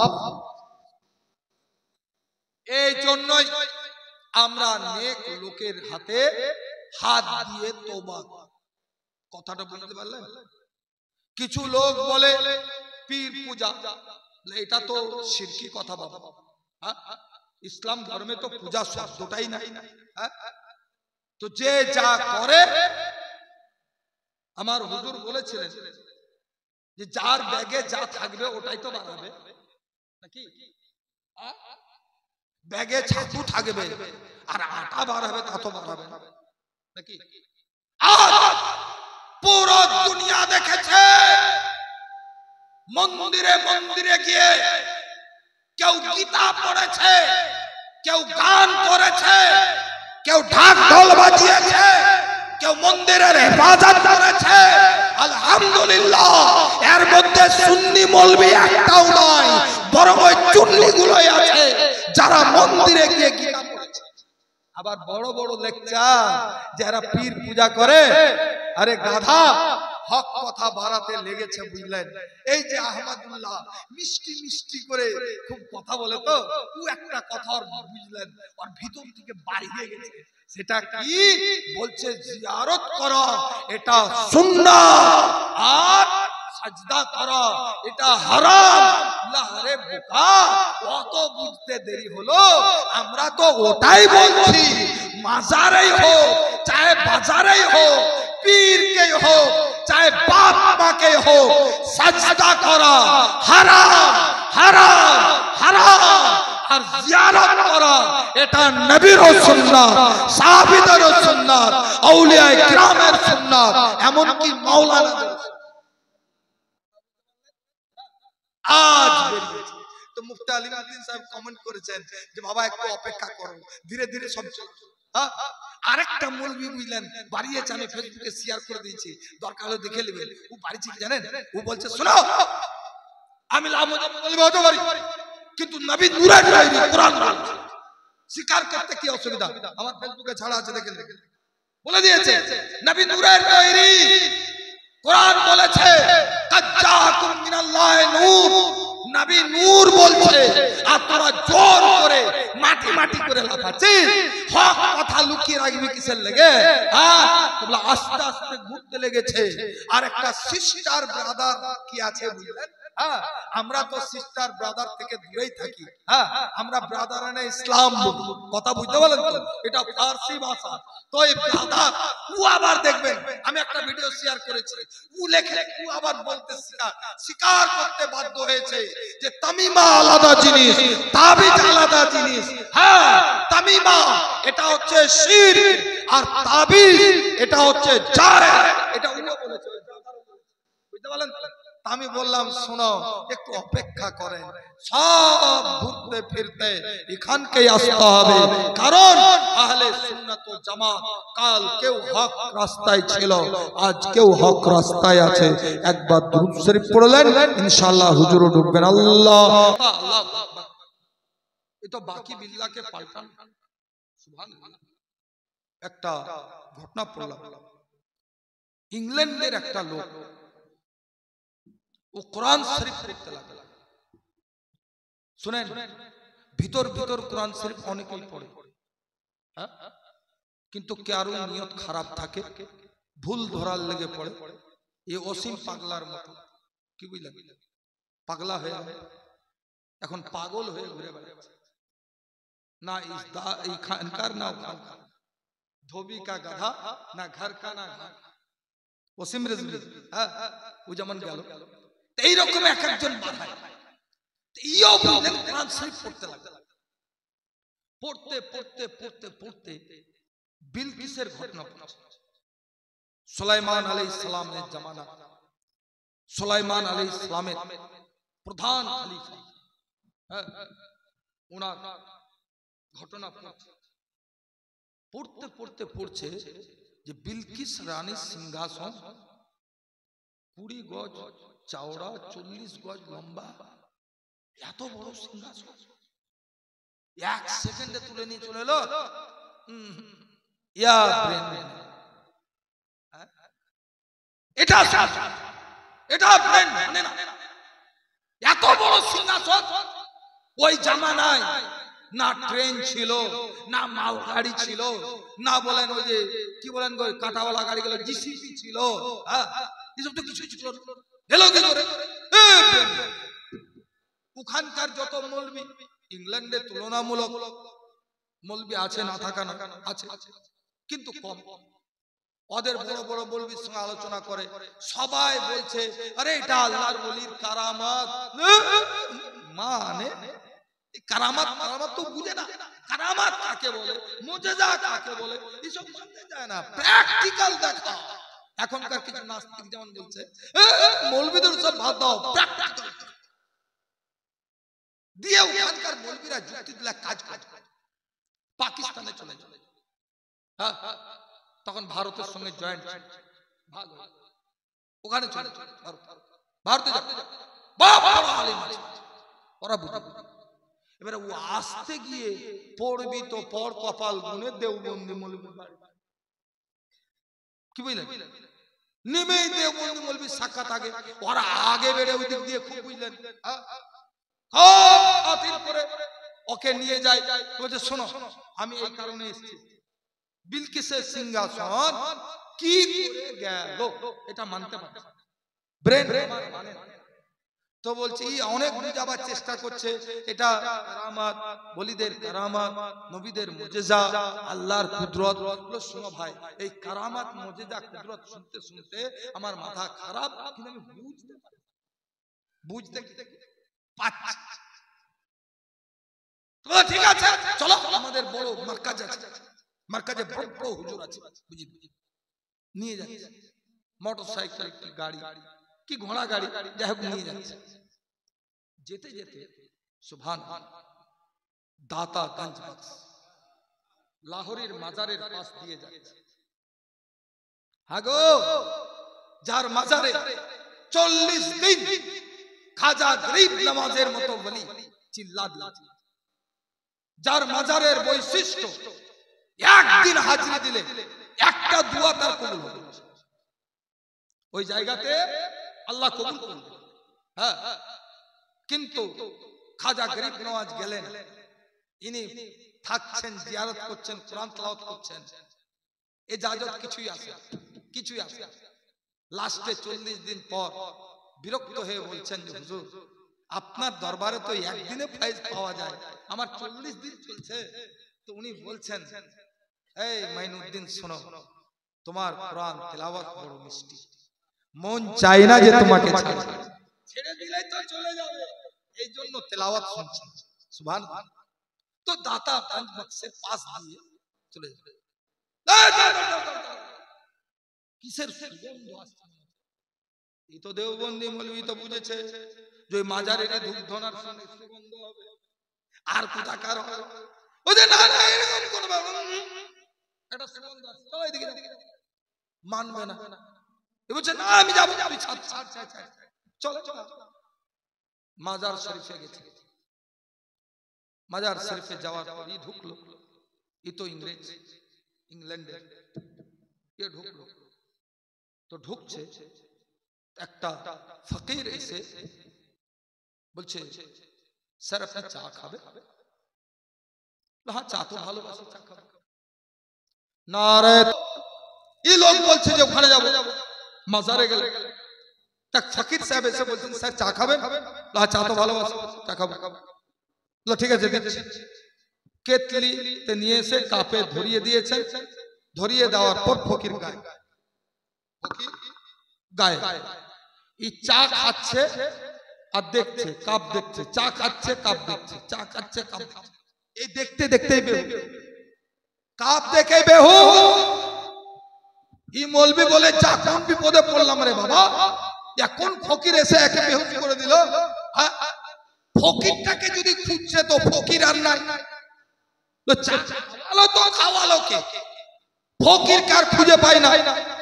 এই জন্যই আমরা নেক লোকের হাতে হাত দিয়ে তওবা। কথাটা বুঝতে পারলেন? কিছু লোক বলে পীর পূজা, এটা তো শিরকি কথা বাবা। ইসলাম ধর্মে তো পূজা শব্দটাই নাই। তো যে যা করে, আমার হুজুর বলেছিলেন যে যার ব্যাগে যা থাকবে ওটাই তো বানাবে নাকি। ব্যাগে ছাতু থাকবে আর আটা বাড়াবে তা তো বাড়াবে নাকি। আজ পুরো দুনিয়া দেখেছে মন্দিরে মন্দিরে গিয়ে কেউ গীতা পড়েছে, কেউ গান করেছে, কেউ ঢাক ঢোল বাজিয়েছে, কেউ মন্দিরের হেফাজত করেছে। আলহামদুলিল্লাহ, এর মধ্যে সুন্নি মৌলবি একটাও নয়, বরং ওই চুন্নি গুলোই আছে যারা মন্দিরে গিয়ে গীতা পড়েছে। আবার বড় বড় লেকচার যারা পীর পূজা করে, আরে গাধা হক কথা বাড়াতে লেগেছে বুঝলেন। এই যে আহমদুল্লাহ মিষ্টি মিষ্টি করে খুব কথা বলে, তো ও একটা কথা বুঝলেন ওর ভিতর থেকে বাড়িয়ে গেছে। সেটা কি বলছে? জিয়ারত করা এটা সুন্নাত আর সাজদা করা এটা হারাম। আরে বোকা, অত বুঝতে দেরি হলো? আমরা তো ওটাই বলছি, মাজারেই হোক চাহে বাজারেই হোক, পীরকে হোক চাহে বাপ মাকে হোক, সাজদা করা হারাম হারাম হারাম। আর জিয়ারত করা এটা নবীর সুন্নাত, সাহাবীদের সুন্নাত, আউলিয়ায়ে কিরামের সুন্নাত, এমন কি মাওলানাদের। আজ বেরিয়েছে তো মুফতি আলিমউদ্দিন সাহেব কমেন্ট করেছেন যে বাবা একটু অপেক্ষা করো, ধীরে ধীরে সব চলবে। আরেকটা মৌলবি বুঝলেন বাড়িয়েছে, আমি ফেসবুকে শেয়ার করে দিয়েছি, দরকার হলে দেখে নেবেন। ও বাড়িছে কি জানেন? ও বলছে শোনো, আমি লামুদ্দিন হতে পারি কিন্তু নবী নূরের তৈরি কোরআন বলছে। স্বীকার করতে কি অসুবিধা? আমার ফেসবুকে ছাড়া আছে, দেখেন বলে দিয়েছে নবী নূরের তৈরি, কোরআন বলেছে কাজ্জাকুম মিনাল্লাহি নূর, নবী নূর বলছে। আর তোরা জোর করে মাটি মাটি করে লাফাচ্ছিস, হক কথা লুকিয়ে রাখবি কিসের লেগে? হ্যাঁ, তোমরা আস্তে আস্তে ঘুরতে লেগেছে। আর একটা সিস্টার ব্রাদার কি আছে বুঝলেন? হ্যাঁ, আমরা তো সিস্টার ব্রাদার থেকে দূরেই থাকি। হ্যাঁ, আমরা ব্রাদারানে ইসলাম বলি। কথা বুঝতে পারলেন তো? এটা ফারসি ভাষা। তো এই ব্রাদার ও আবার দেখবেন, আমি একটা ভিডিও শেয়ার করেছি, ও লেখে ও আবার বলতে স্বীকার স্বীকার করতে বাধ্য হয়েছে যে তামিমা আলাদা জিনিস, তাবিজ আলাদা জিনিস। হ্যাঁ, তামিমা এটা হচ্ছে শিরক আর তাবিজ এটা হচ্ছে জায়েজ। এটা ও বলেছে, বুঝতে পারলেন? আমি বললাম শোনো, একটু অপেক্ষা করেন, সব ঘুরতে ফিরতে এখানকেই আসতে হবে। কারণ আহলে সুন্নাত ও জামাত কাল কেউ হক রাস্তায় ছিল, আজ কেউ হক রাস্তায় আছে। একবার দুরূদ শরীফ পড়লেন, ইনশাআল্লাহ হুজুরও ঢুকবেন। আল্লাহ আল্লাহ আকবার। এটা বাকি বিল্লাহকে পাল্টান। সুবহানাল্লাহ। একটা ঘটনা পড়লাম, ইংল্যান্ডের একটা লোক ও কোরআন শরীফ পড়তে লাগলো। শুনেন, ভিতর ভিতর কোরআন শরীফ অনেকেই পড়ে, হ্যাঁ, কিন্তু কারো নিয়ত খারাপ থাকে, ভুল ধরার লেগে পড়ে। এ অসীম পাগলার মতো, কি বুঝলেন? পাগলা হয়ে এখন পাগল হয়ে ঘুরে বেড়াচ্ছে। না এইখানকার না ওখানকার, ধোবি কা গাধা, না ঘর কা না ঘর। অসীম রেজভি, হ্যাঁ, ও যেমন গেল এইরকম এক একজন বাধায়। ইও বুঝলেন কোরআন শরীফ পড়তে লাগলো। পড়তে পড়তে পড়তে পড়তে বিলকিসের ঘটনা পড়ছে। সুলাইমান আলাইহিস সালামের জামানা, সুলাইমান আলাইহিস সালামের প্রধান খলিফা, হ্যাঁ, ওনার ঘটনা পড়ছে পড়তে পড়তে পড়ছে যে বিলকিস রানীর সিংহাসন কুড়ি গজ চওড়া, চল্লিশ গজ লম্বা, এত বড় সিংহাসন এক সেকেন্ডে তুলে নিয়ে চলে এলো। এটা এটা মানে না, এত বড় সিংহাসন। ওই জামানায় না ট্রেন ছিল, না মালগাড়ি ছিল, না বলেন ওই যে কি বলেন কাঁটাওয়ালা গাড়িগুলো জিসিপি ছিল, এসব তো কিছু ছিল না। এলো কি করে? ওখানকার যত মৌলবি, ইংল্যান্ডে তুলনামূলক মৌলবি আছে, না থাকা না আছে, কিন্তু কম। ওদের বড় বড় মৌলবির সঙ্গে আলোচনা করে, সবাই বলছে আরে এটা আল্লাহর ওলির কারামাত। মানে কারামাত কারামাত তো বুঝে না, কারামাত কাকে বলে, মুজিজা কাকে বলে, এসব মানতে যায় না। প্র্যাকটিক্যাল দেখা। এখনকার কিছু নাস্তিক যেমন বলছে মৌলবিদের সব বাদ দাও, প্র্যাকটিক্যাল দিয়ে ওখানকার মৌলবিরা যুক্তি দিলে কাজ কাজ পাকিস্তানে চলে চলে হ্যাঁ, তখন ভারতের সঙ্গে জয়েন্ট ভাগ, ওখানে চলে চলে ভারতে যাবে, ওরা বুঝে। এবারে ও আসতে গিয়ে পড়বি তো পড়, কপাল গুনে দেওবন্দি মৌলবি কি বুঝলেন, নেমেই দেওবন্দি মৌলবি সাক্ষাৎ আগে, ওরা আগে বেড়ে ওই দিক দিয়ে খুব বুঝলেন, করে ওকে নিয়ে যায়, বলছে শোনো আমি এই কারণে এসেছি, বিলকিসের সিংহাসন কি করে গেল এটা মানতে পারছে ব্রেন মানে। তো বলছি অনেক বুঝাবার চেষ্টা করছে, এটা কারামাত, বলিদের কারামাত, নবীদের মুজিজা, আল্লাহর কুদরত। শোনো ভাই, এই কারামাত মুজিজা কুদরত শুনতে শুনতে আমার মাথা খারাপ, কিন্তু আমি বুঝতে পারি, বুঝতে পাচ্ছি। তো ঠিক আছে চলো, আমাদের বড় মার্কাজ আছে, মার্কাজে বড় বড় হুজুর আছে, বুঝি নিয়ে যাচ্ছে মোটর সাইকেল কি গাড়ি কি ঘোড়া গাড়ি, যাই হোক নিয়ে যাচ্ছে। যেতে যেতে সুবহান দাতা গঞ্জ বক্স লাহোরের মাজারের পাশ দিয়ে যাচ্ছে। হাগো যার মাজারে চল্লিশ দিন খাজা গরিব নামাজের মতো বলি চিল্লা দিয়েছে, যার মাজারের বৈশিষ্ট্য একদিন হাজিরি দিলে একটা দোয়া তার কবুল হবে, ওই জায়গাতে আল্লাহ কবুল করবে। হ্যাঁ, কিন্তু খাজা গরিব নওয়াজ গেলেন, ইনি থাকছেন, জিয়ারত করছেন, কোরআন তেলাওয়াত করছেন, ইজাজত কিছুই আসে কিছুই আসে। লাস্টে চল্লিশ দিন পর বিরক্ত হয়ে বলছেন যে হুজুর আপনার দরবারে তো একদিনে ফাইজ পাওয়া যায়, আমার চল্লিশ দিন চলছে। তো উনি বলছেন এই মাইনুদ্দিন শোনো, তোমার কোরআন তেলাওয়াত বড় মিষ্টি, মন চায় না যে তোমাকে ছেড়ে দিলেই তো চলে যাবে, এই জন্য তেলাওয়াত শুনছি। সুবহানাল্লাহ। তো দাতা গঞ্জ বক্সের পাশ দিয়ে চলে যাবে, কিসের সুগন্ধ আসছে, এই তো দেওবন্দি মৌলবি তো বুঝেছে যে মাজারের ধূপ ধনার সঙ্গে সুগন্ধ হবে, আর কোথাকার ওই যে না না এরকম কোন একটা সুগন্ধ আসছে, চলো এদিকে মানবে না, এ বলছে না আমি যাবো, আমি ছাড় ছাড় ছাড় চলো চলো। মাজার শরীফে গেছে, মাজার শরীফে যাওয়ার পরই ঢুকলো, ই তো ইংরেজ, ইংল্যান্ডে এ ঢুকলো। তো ঢুকছে, একটা ফকির এসে বলছে স্যার আপনি চা খাবে? হ্যাঁ চা তো ভালোবাসি, চা খাবে না রে। এই লোক বলছে যে ওখানে যাবো, মাজারে গেলে ফকির সাহেব এসে বলছেন স্যার চা খাবেন? হ্যাঁ চা তো ভালোবাসি, চা খাবো। ঠিক আছে দিচ্ছি। কেতলিতে নিয়ে এসে কাপে ধরিয়ে দিয়েছেন, ধরিয়ে দেওয়ার পর ফকির গায়ে ফকির গায়ে এই চা খাচ্ছে আর দেখছে, কাপ দেখছে, চা খাচ্ছে কাপ দেখছে, চা খাচ্ছে কাপ দেখছে, এই দেখতে দেখতে বেহু, কাপ দেখে বেহু, ই মৌলবি বলে যা কোন বিপদে পড়লাম রে বাবা, এখন ফকির এসে একে বেহুশ করে দিল। ফকিরটাকে যদি খুঁজছে তো ফকির আর নাই, তো চালো তো খাওয়ালো কে? ফকির কার খুঁজে পাই না।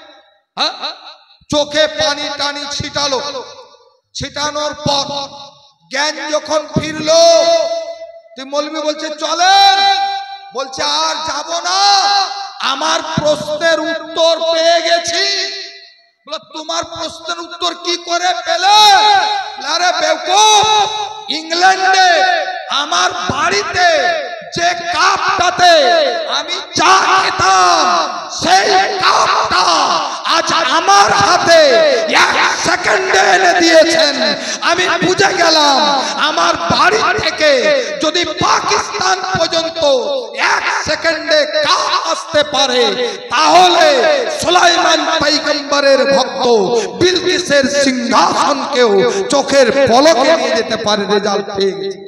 চোখে পানি টানি ছিটালো, ছিটানোর পর জ্ঞান যখন ফিরলো, তুই মৌলবি বলছে চলেন, বলছে আর যাব না, আমার প্রশ্নের উত্তর পেয়ে গেছি। তোমার প্রশ্নের উত্তর কি করে পেলে? আরে বেওকুফ, ইংল্যান্ডে আমার বাড়িতে যে কাপটাতে আমি চা খেতাম সেই কাপটা আজ আমার হাতে এক সেকেন্ডে এনে দিয়েছেন। আমি বুঝে গেলাম আমার বাড়ি থেকে যদি পাকিস্তান পর্যন্ত এক সেকেন্ডে কাপ আসতে পারে, তাহলে সুলাইমান পয়গম্বরের ভক্ত বিলকিসের সিংহাসনকেও চোখের পলকে নিয়ে যেতে পারে। রেজাল্ট পেয়ে গেছে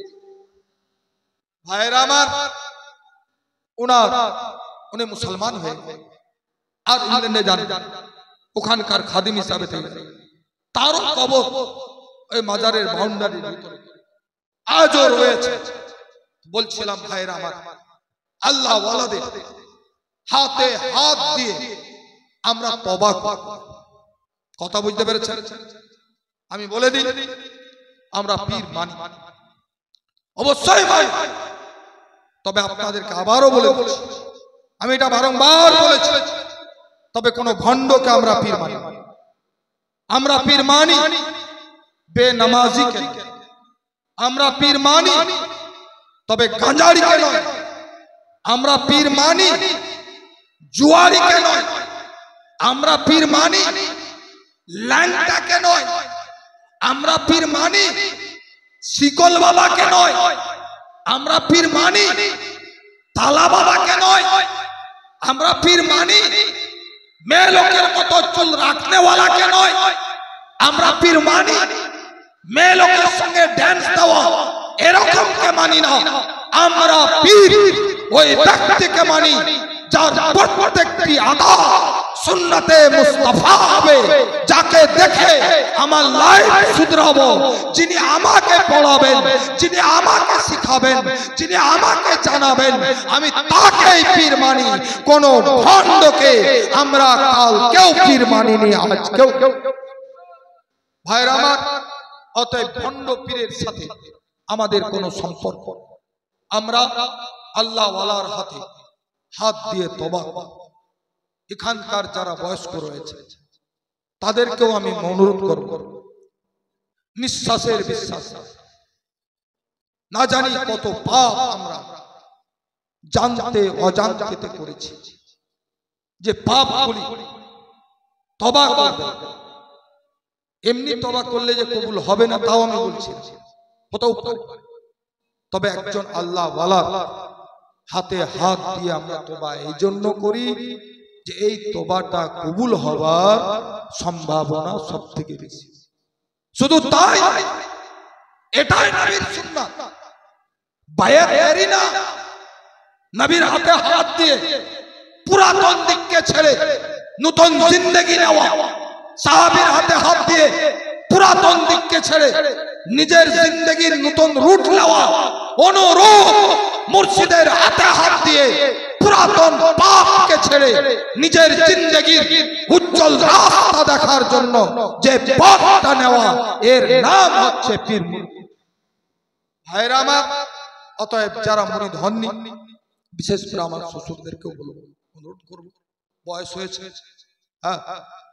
ভাইরা আমার। উনার উনি মুসলমান হয়ে আর ইংল্যান্ডে যান, ওখানকার খাদিম হিসাবে থেকে তারও কবর ওই মাজারের বাউন্ডারির ভিতরে আজও রয়েছে। বলছিলাম ভাইরা আমার, আল্লাহ ওয়ালাদের হাতে হাত দিয়ে আমরা তওবা করব। কথা বুঝতে পেরেছেন? আমি বলে দিই, আমরা পীর মানি অবশ্যই ভাই, তবে আপনাদেরকে আবারও বলে বলছি, আমি এটা বারংবার বলেছি, তবে কোন ভণ্ডকে আমরা পীর মানি। আমরা পীর মানি বেনামাজিকে, আমরা পীর মানি তবে গাঁজারিকে নয়, আমরা পীর মানি জুয়ারিকে নয়, আমরা পীর মানি ল্যাংটাকে নয়, আমরা পীর মানি শিকল বাবাকে নয়, আমরা পীর মানি তালা বাবাকে নয়, আমরা পীর মানি মেয়ে লোকের মতো চুল রাখনেওয়ালাকে নয়, আমরা পীর মানি মেয়ে লোকের সঙ্গে ড্যান্স দেওয়া এরকমকে মানি না। আমরা পীর ওই ব্যক্তিকে মানি যার প্রত্যেকটি আদা সুন্নতে মুস্তাফা হবে, যাকে দেখে আমার লাইফ শুধরাবো, যিনি আমাকে পড়াবেন, যিনি আমাকে শিখাবেন, যিনি আমাকে জানাবেন, আমি তাকেই পীর মানি। কোন ভণ্ডকে আমরা কাল কেউ পীর মানিনি, আজ কেউ। ভাইরা আমার, অতএব ভণ্ড পীরের সাথে আমাদের কোনো সম্পর্ক। আমরা আল্লাহ ওয়ালার হাতে হাত দিয়ে তওবা। এখানকার যারা বয়স্ক রয়েছে তাদেরকেও আমি অনুরোধ করব, নিঃশ্বাসের বিশ্বাস, না জানি কত পাপ আমরা জানতে অজান্তে করেছি, যে পাপগুলি তওবা করবে। এমনি তওবা করলে যে কবুল হবে না তাও আমি বলছি, হতেও পারে, তবে একজন আল্লাহ ওয়ালা হাতে হাত দিয়ে আমরা তওবা এই জন্য করি যে এই তওবাটা কবুল হবার সম্ভাবনা সব থেকে বেশি। শুধু তাই, এটাই নবীর সুন্নাত। বায়াত এরি না, নবীর হাতে হাত দিয়ে পুরাতন দিককে ছেড়ে নতুন জিন্দেগি নেওয়া, সাহাবীর হাতে হাত দিয়ে পুরাতন দিককে ছেড়ে নিজের জিন্দেগির নতুন রুট নেওয়া, অনুরূপ মুর্শিদের হাতে হাত দিয়ে পুরাতন পাপকে ছেড়ে নিজের জিন্দেগির উজ্জ্বল রাস্তা দেখার জন্য যে পথটা নেওয়া, এর নাম হচ্ছে পীর মুরিদ। ভাইরা আমার, অতএব যারা মুরিদ হননি, বিশেষ করে আমার শ্বশুরদেরকেও বলবো, অনুরোধ করবো, বয়স হয়েছে, হ্যাঁ